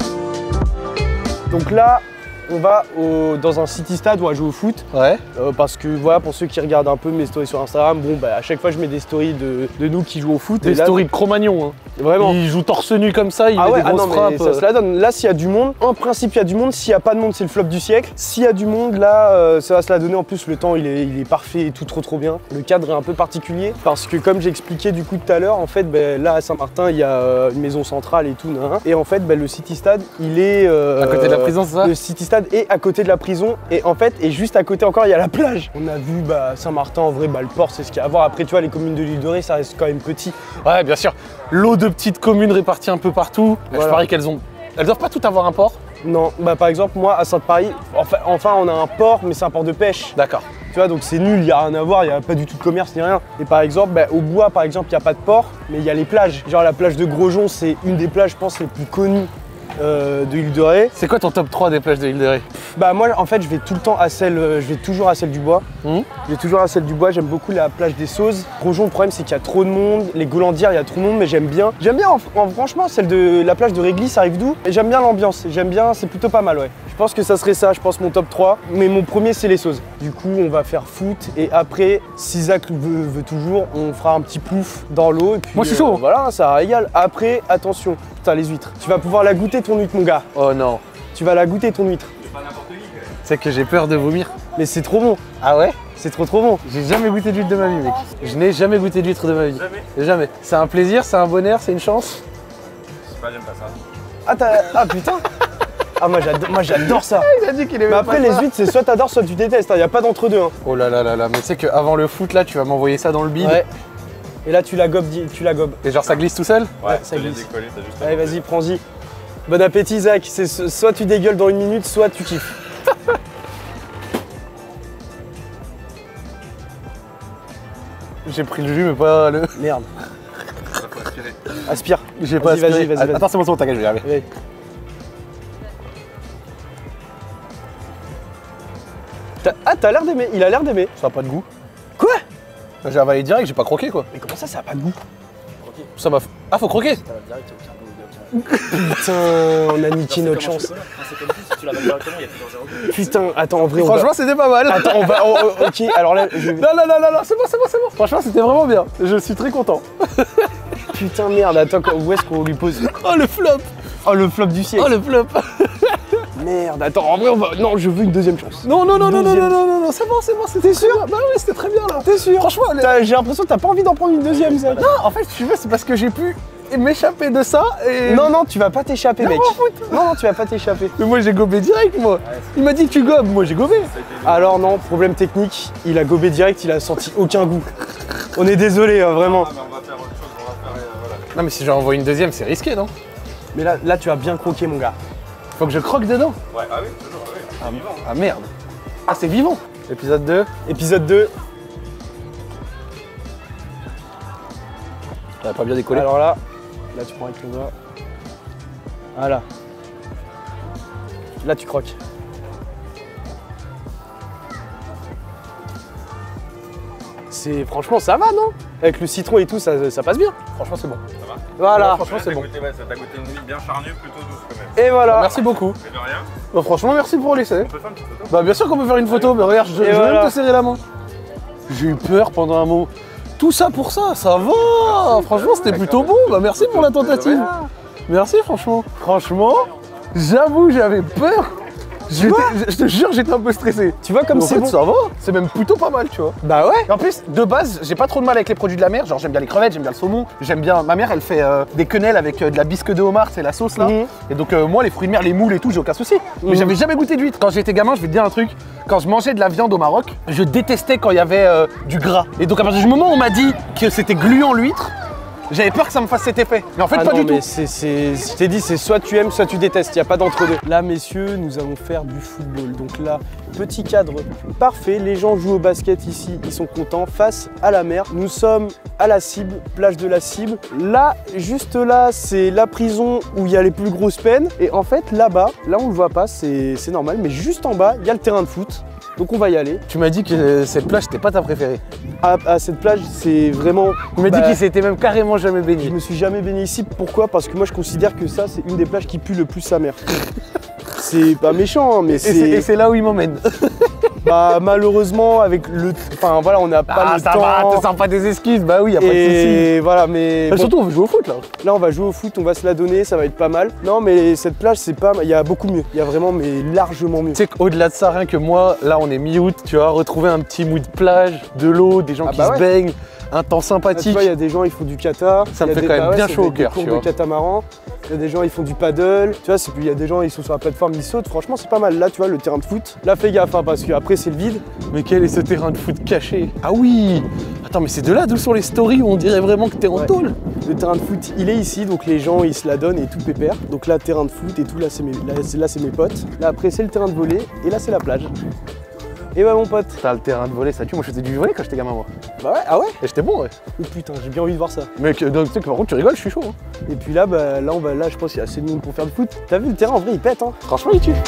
Donc là, on va dans un city stade où on va jouer au foot. Ouais. Parce que voilà, pour ceux qui regardent un peu mes stories sur Instagram, bon bah à chaque fois je mets des stories de nous qui jouons au foot. Des et là, stories de Cro-Magnon, hein. Vraiment. Il joue torse nu comme ça, il Ah met ouais, des grosses non, frappes. mais ça se la donne. Là, s'il y a du monde, en principe, il y a du monde. S'il n'y a pas de monde, c'est le flop du siècle. S'il y a du monde, là, ça va se la donner. En plus, le temps, il est parfait et tout trop bien. Le cadre est un peu particulier parce que, comme j'expliquais du coup tout à l'heure, en fait, ben, là, à Saint-Martin, il y a une maison centrale et tout. Et en fait, ben, le City Stade, il est... à côté de la prison, c'est ça? Le City Stade est à côté de la prison. Et en fait, et juste à côté encore, il y a la plage. On a vu bah, Saint-Martin, en vrai, bah, le port, c'est ce qu'il y a à voir. Après, tu vois, les communes de l'île de Ré, ça reste quand même petit. Ouais, bien sûr. L'eau de petites communes réparties un peu partout. Voilà. Je parie qu'elles ont... Elles doivent pas toutes avoir un port. Non, bah par exemple, moi, à Sainte-Paris, enfin, on a un port, mais c'est un port de pêche. D'accord. Tu vois, donc c'est nul, il n'y a rien à voir, il n'y a pas du tout de commerce ni rien. Et par exemple, bah, au bois, par exemple, il n'y a pas de port, mais il y a les plages. Genre la plage de Grosjean, c'est une des plages, je pense, les plus connues de l'île de Ré. C'est quoi ton top 3 des plages de l'île de Ré? Bah moi, en fait, je vais tout le temps à celle, je vais toujours à celle du bois. Je vais toujours à celle du bois, j'aime beaucoup la plage des Sauzes. Grosjean, le problème, c'est qu'il y a trop de monde. Les Golandières, il y a trop de monde, mais j'aime bien. J'aime bien, franchement, celle de la plage de Réglis, ça arrive d'où? Et j'aime bien l'ambiance, j'aime bien, c'est plutôt pas mal, ouais. Je pense que ça serait ça, je pense mon top 3. Mais mon premier, c'est les Sauzes. Du coup, on va faire foot. Et après, si Zach veut toujours, on fera un petit plouf dans l'eau. Et puis, Moi, je suis chaud. Voilà, ça régale. Après, attention, putain, les huîtres. Tu vas pouvoir la goûter, ton huître, mon gars. Oh non. Tu vas la goûter, ton huître. C'est que j'ai peur de vomir. Mais c'est trop bon. Ah ouais? C'est trop bon. J'ai jamais goûté d'huître de ma vie, mec. Je n'ai jamais goûté d'huître de ma vie. Jamais. C'est un plaisir, c'est un bonheur, c'est une chance. Je sais pas, j'aime pas ça. Ah putain. Ah moi j'adore ça. Il a dit qu'il aimait Mais après pas les ça. huîtres c'est soit t'adores soit tu détestes, il n'y a pas d'entre-deux. Hein. Oh là là là là, mais tu sais qu'avant le foot là, tu vas m'envoyer ça dans le bide. Ouais. Et là tu la gobes, tu la gobes. Et genre ça glisse tout seul? Ouais, ça ça glisse. glisse. Décoller, t'as juste à Allez vas-y, prends-y. Bon appétit Zach, c'est soit tu dégueules dans une minute, soit tu kiffes. J'ai pris le jus mais pas le... Merde. faut aspirer. Aspire. J'ai pas Vas-y, aspiré. vas-y. Attends, c'est bon, t'inquiète, je vais y arriver. Ouais. T'as l'air d'aimer, il a l'air d'aimer. Ça a pas de goût. Quoi? J'ai avalé direct, j'ai pas croqué quoi. Mais comment ça a pas de goût? Ça m'a... Ah, faut croquer. Putain, on a niqué notre chance. C'est comme si tu l'avais directement, il y a toujours 0. Putain, attends, en vrai, on va... Franchement, c'était pas mal. Attends, on va... ok, alors là, je... Non, c'est bon. Franchement, c'était vraiment bien. Je suis très content. Putain, merde, attends, où est-ce qu'on lui pose? Oh, le flop. Oh, le flop du siècle. Oh, le flop. Merde, attends, en vrai, on va... Non, je veux une deuxième chance. Non, Deuxième. c'est bon, c'était sûr. Bah oui, c'était très bien là. T'es sûr? Franchement, J'ai l'impression que t'as pas envie d'en prendre une deuxième, ça. non, en fait, si tu veux, c'est parce que j'ai pu m'échapper de ça et... Non, tu vas pas t'échapper, mec. m'en fous. Non, tu vas pas t'échapper. Mais moi, j'ai gobé direct, moi. Il m'a dit que tu gobes, moi, j'ai gobé. Alors non, problème technique, il a gobé direct, il a senti aucun goût. On est désolé, vraiment. Mais on va faire autre chose, on va faire. Voilà. Non, mais si j'en envoie une deuxième, c'est risqué, non? Mais là, tu as bien croqué, mon gars. Faut que je croque dedans. Ouais, ah oui, toujours, ah oui. Ah merde. Ah, c'est vivant. Épisode 2. Épisode 2. Ça va pas bien décoller. Alors là tu prends avec le doigt. Voilà. Là, tu croques. Franchement, ça va, non? Avec le citron et tout, ça passe bien. Franchement, c'est bon. Ça va? Voilà. Franchement, c'est bon. Ça t'a goûté une huile bien charnue, plutôt douce quand même. Et voilà. Merci beaucoup. Mais de rien, Bah, franchement, merci pour l'essai. on peut faire une petite photo. Bah, bien sûr qu'on peut faire une photo, mais regarde, je vais voilà. même te serrer la main. J'ai eu peur pendant un moment. Tout ça pour ça va. Franchement, c'était plutôt bon. Bah, merci pour la tentative. Merci, franchement. Franchement, j'avoue, j'avais peur. Je te jure, j'étais un peu stressé. Tu vois comme Mais en c'est fait, bon. ça va. C'est même plutôt pas mal, tu vois. Bah ouais. Et en plus, de base, j'ai pas trop de mal avec les produits de la mer. Genre, j'aime bien les crevettes, j'aime bien le saumon. J'aime bien. Ma mère, elle fait des quenelles avec de la bisque de homard, c'est la sauce là. Mhm. Et donc, moi, les fruits de mer, les moules et tout, j'ai aucun souci. Mais j'avais jamais goûté d'huître. Quand j'étais gamin, je vais te dire un truc. Quand je mangeais de la viande au Maroc, je détestais quand il y avait du gras. Et donc, à partir du moment où on m'a dit que c'était gluant l'huître, j'avais peur que ça me fasse cet effet. Mais en fait, Ah pas non, du tout. mais je t'ai dit, c'est soit tu aimes, soit tu détestes. Il n'y a pas d'entre-deux. Là, messieurs, nous allons faire du football. Donc là, petit cadre parfait. Les gens jouent au basket ici, ils sont contents. Face à la mer, nous sommes à la Cible, plage de la Cible. Là, juste là, c'est la prison où il y a les plus grosses peines. Et en fait, là-bas, là, on le voit pas, c'est normal. Mais juste en bas, il y a le terrain de foot. Donc on va y aller. Tu m'as dit que cette plage, c'était pas ta préférée. À cette plage, c'est vraiment... Tu m'as dit Bah, qu'il s'était même carrément jamais je baigné. me suis jamais baigné ici. Pourquoi? Parce que moi, je considère que ça, c'est une des plages qui pue le plus sa mère. C'est pas méchant, hein, mais Et c'est... c'est là où il m'emmène. Bah malheureusement avec le... Enfin voilà, on n'a pas le ça temps. va, t'es sympa des esquisses, bah oui, y a pas de soucis. Et voilà, mais... bon, Surtout, on veut jouer au foot là. là on va jouer au foot, on va se la donner, ça va être pas mal. Non mais cette plage c'est pas... Il y a beaucoup mieux, il y a vraiment mais largement mieux. Tu sais qu'au-delà de ça, rien que moi, là on est mi-août, tu vois, retrouver un petit mood plage, de l'eau, des gens qui se baignent, un temps Là, tu sympathique. vois, il y a des gens, ils font du kata. Ça me Il y a fait des- quand même ouais, bien ça chaud fait au des cœur, cours tu de vois. catamaran. Il y a des gens, ils font du paddle. Tu vois, puis il y a des gens, ils sont sur la plateforme, ils sautent. Franchement, c'est pas mal. Là, tu vois, le terrain de foot. Là, fais gaffe, hein, parce qu'après, c'est le vide. Mais quel est ce terrain de foot caché? Ah oui. Attends, mais c'est de là d'où sont les stories où on dirait vraiment que t'es en Ouais. tôle. Le terrain de foot, il est ici, donc les gens, ils se la donnent et tout pépère. Donc là, terrain de foot et tout, là, c'est mes potes. Là, après, c'est le terrain de volley et là, c'est la plage. Et bah, mon pote. T'as le terrain de volley, ça tue. Moi, je faisais du volley quand j'étais gamin, moi. Bah ouais, ah ouais? Et j'étais bon, ouais. Oh putain, j'ai bien envie de voir ça. Mec, donc, tu sais que par contre, tu rigoles, je suis chaud. Hein. Et puis là, bah, là, je pense qu'il y a assez de monde pour faire du foot. T'as vu, le terrain, en vrai, il pète, hein. Franchement, il tue.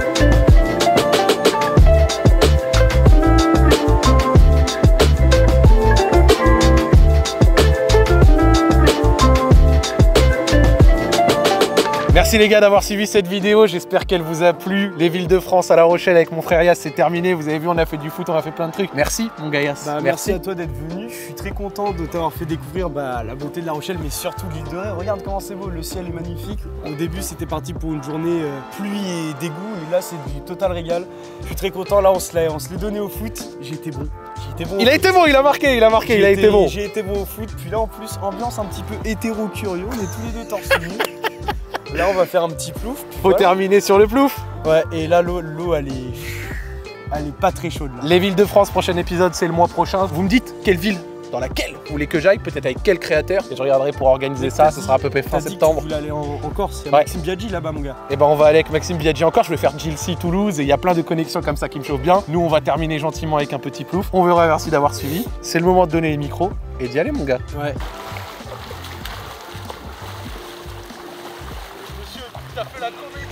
Merci les gars d'avoir suivi cette vidéo, j'espère qu'elle vous a plu. Les villes de France à La Rochelle avec mon frère Yas, c'est terminé. Vous avez vu, on a fait du foot, on a fait plein de trucs. Merci mon gars Yas. Bah, merci à toi d'être venu. Je suis très content de t'avoir fait découvrir la beauté de La Rochelle, mais surtout l'île de Ré. Regarde comment c'est beau, le ciel est magnifique. Au début, c'était parti pour une journée pluie et dégoût, et là, c'est du total régal. Je suis très content. Là, on se l'est donné au foot. J'ai été bon. Il a été bon, il a marqué, il a été bon. J'ai été bon au foot. Puis là, en plus, ambiance un petit peu hétéro-curieux. On est tous les deux torse nu. Là, on va faire un petit plouf. Faut terminer sur le plouf. Ouais, et là, l'eau, elle est pas très chaude là. Les villes de France, prochain épisode, c'est le mois prochain. Vous me dites quelle ville dans laquelle vous voulez que j'aille, peut-être avec quel créateur, et je regarderai pour organiser ça, ce sera à peu près fin septembre. Tu voulais aller en Corse, il y a Ouais. Maxime Biaggi là-bas mon gars. Et ben on va aller avec Maxime Biaggi encore, je vais faire Gilcy Toulouse et il y a plein de connexions comme ça qui me chauffent bien. Nous on va terminer gentiment avec un petit plouf. On verra, merci d'avoir suivi. C'est le moment de donner les micros et d'y aller mon gars. Ouais. Monsieur, t'as fait la comédie.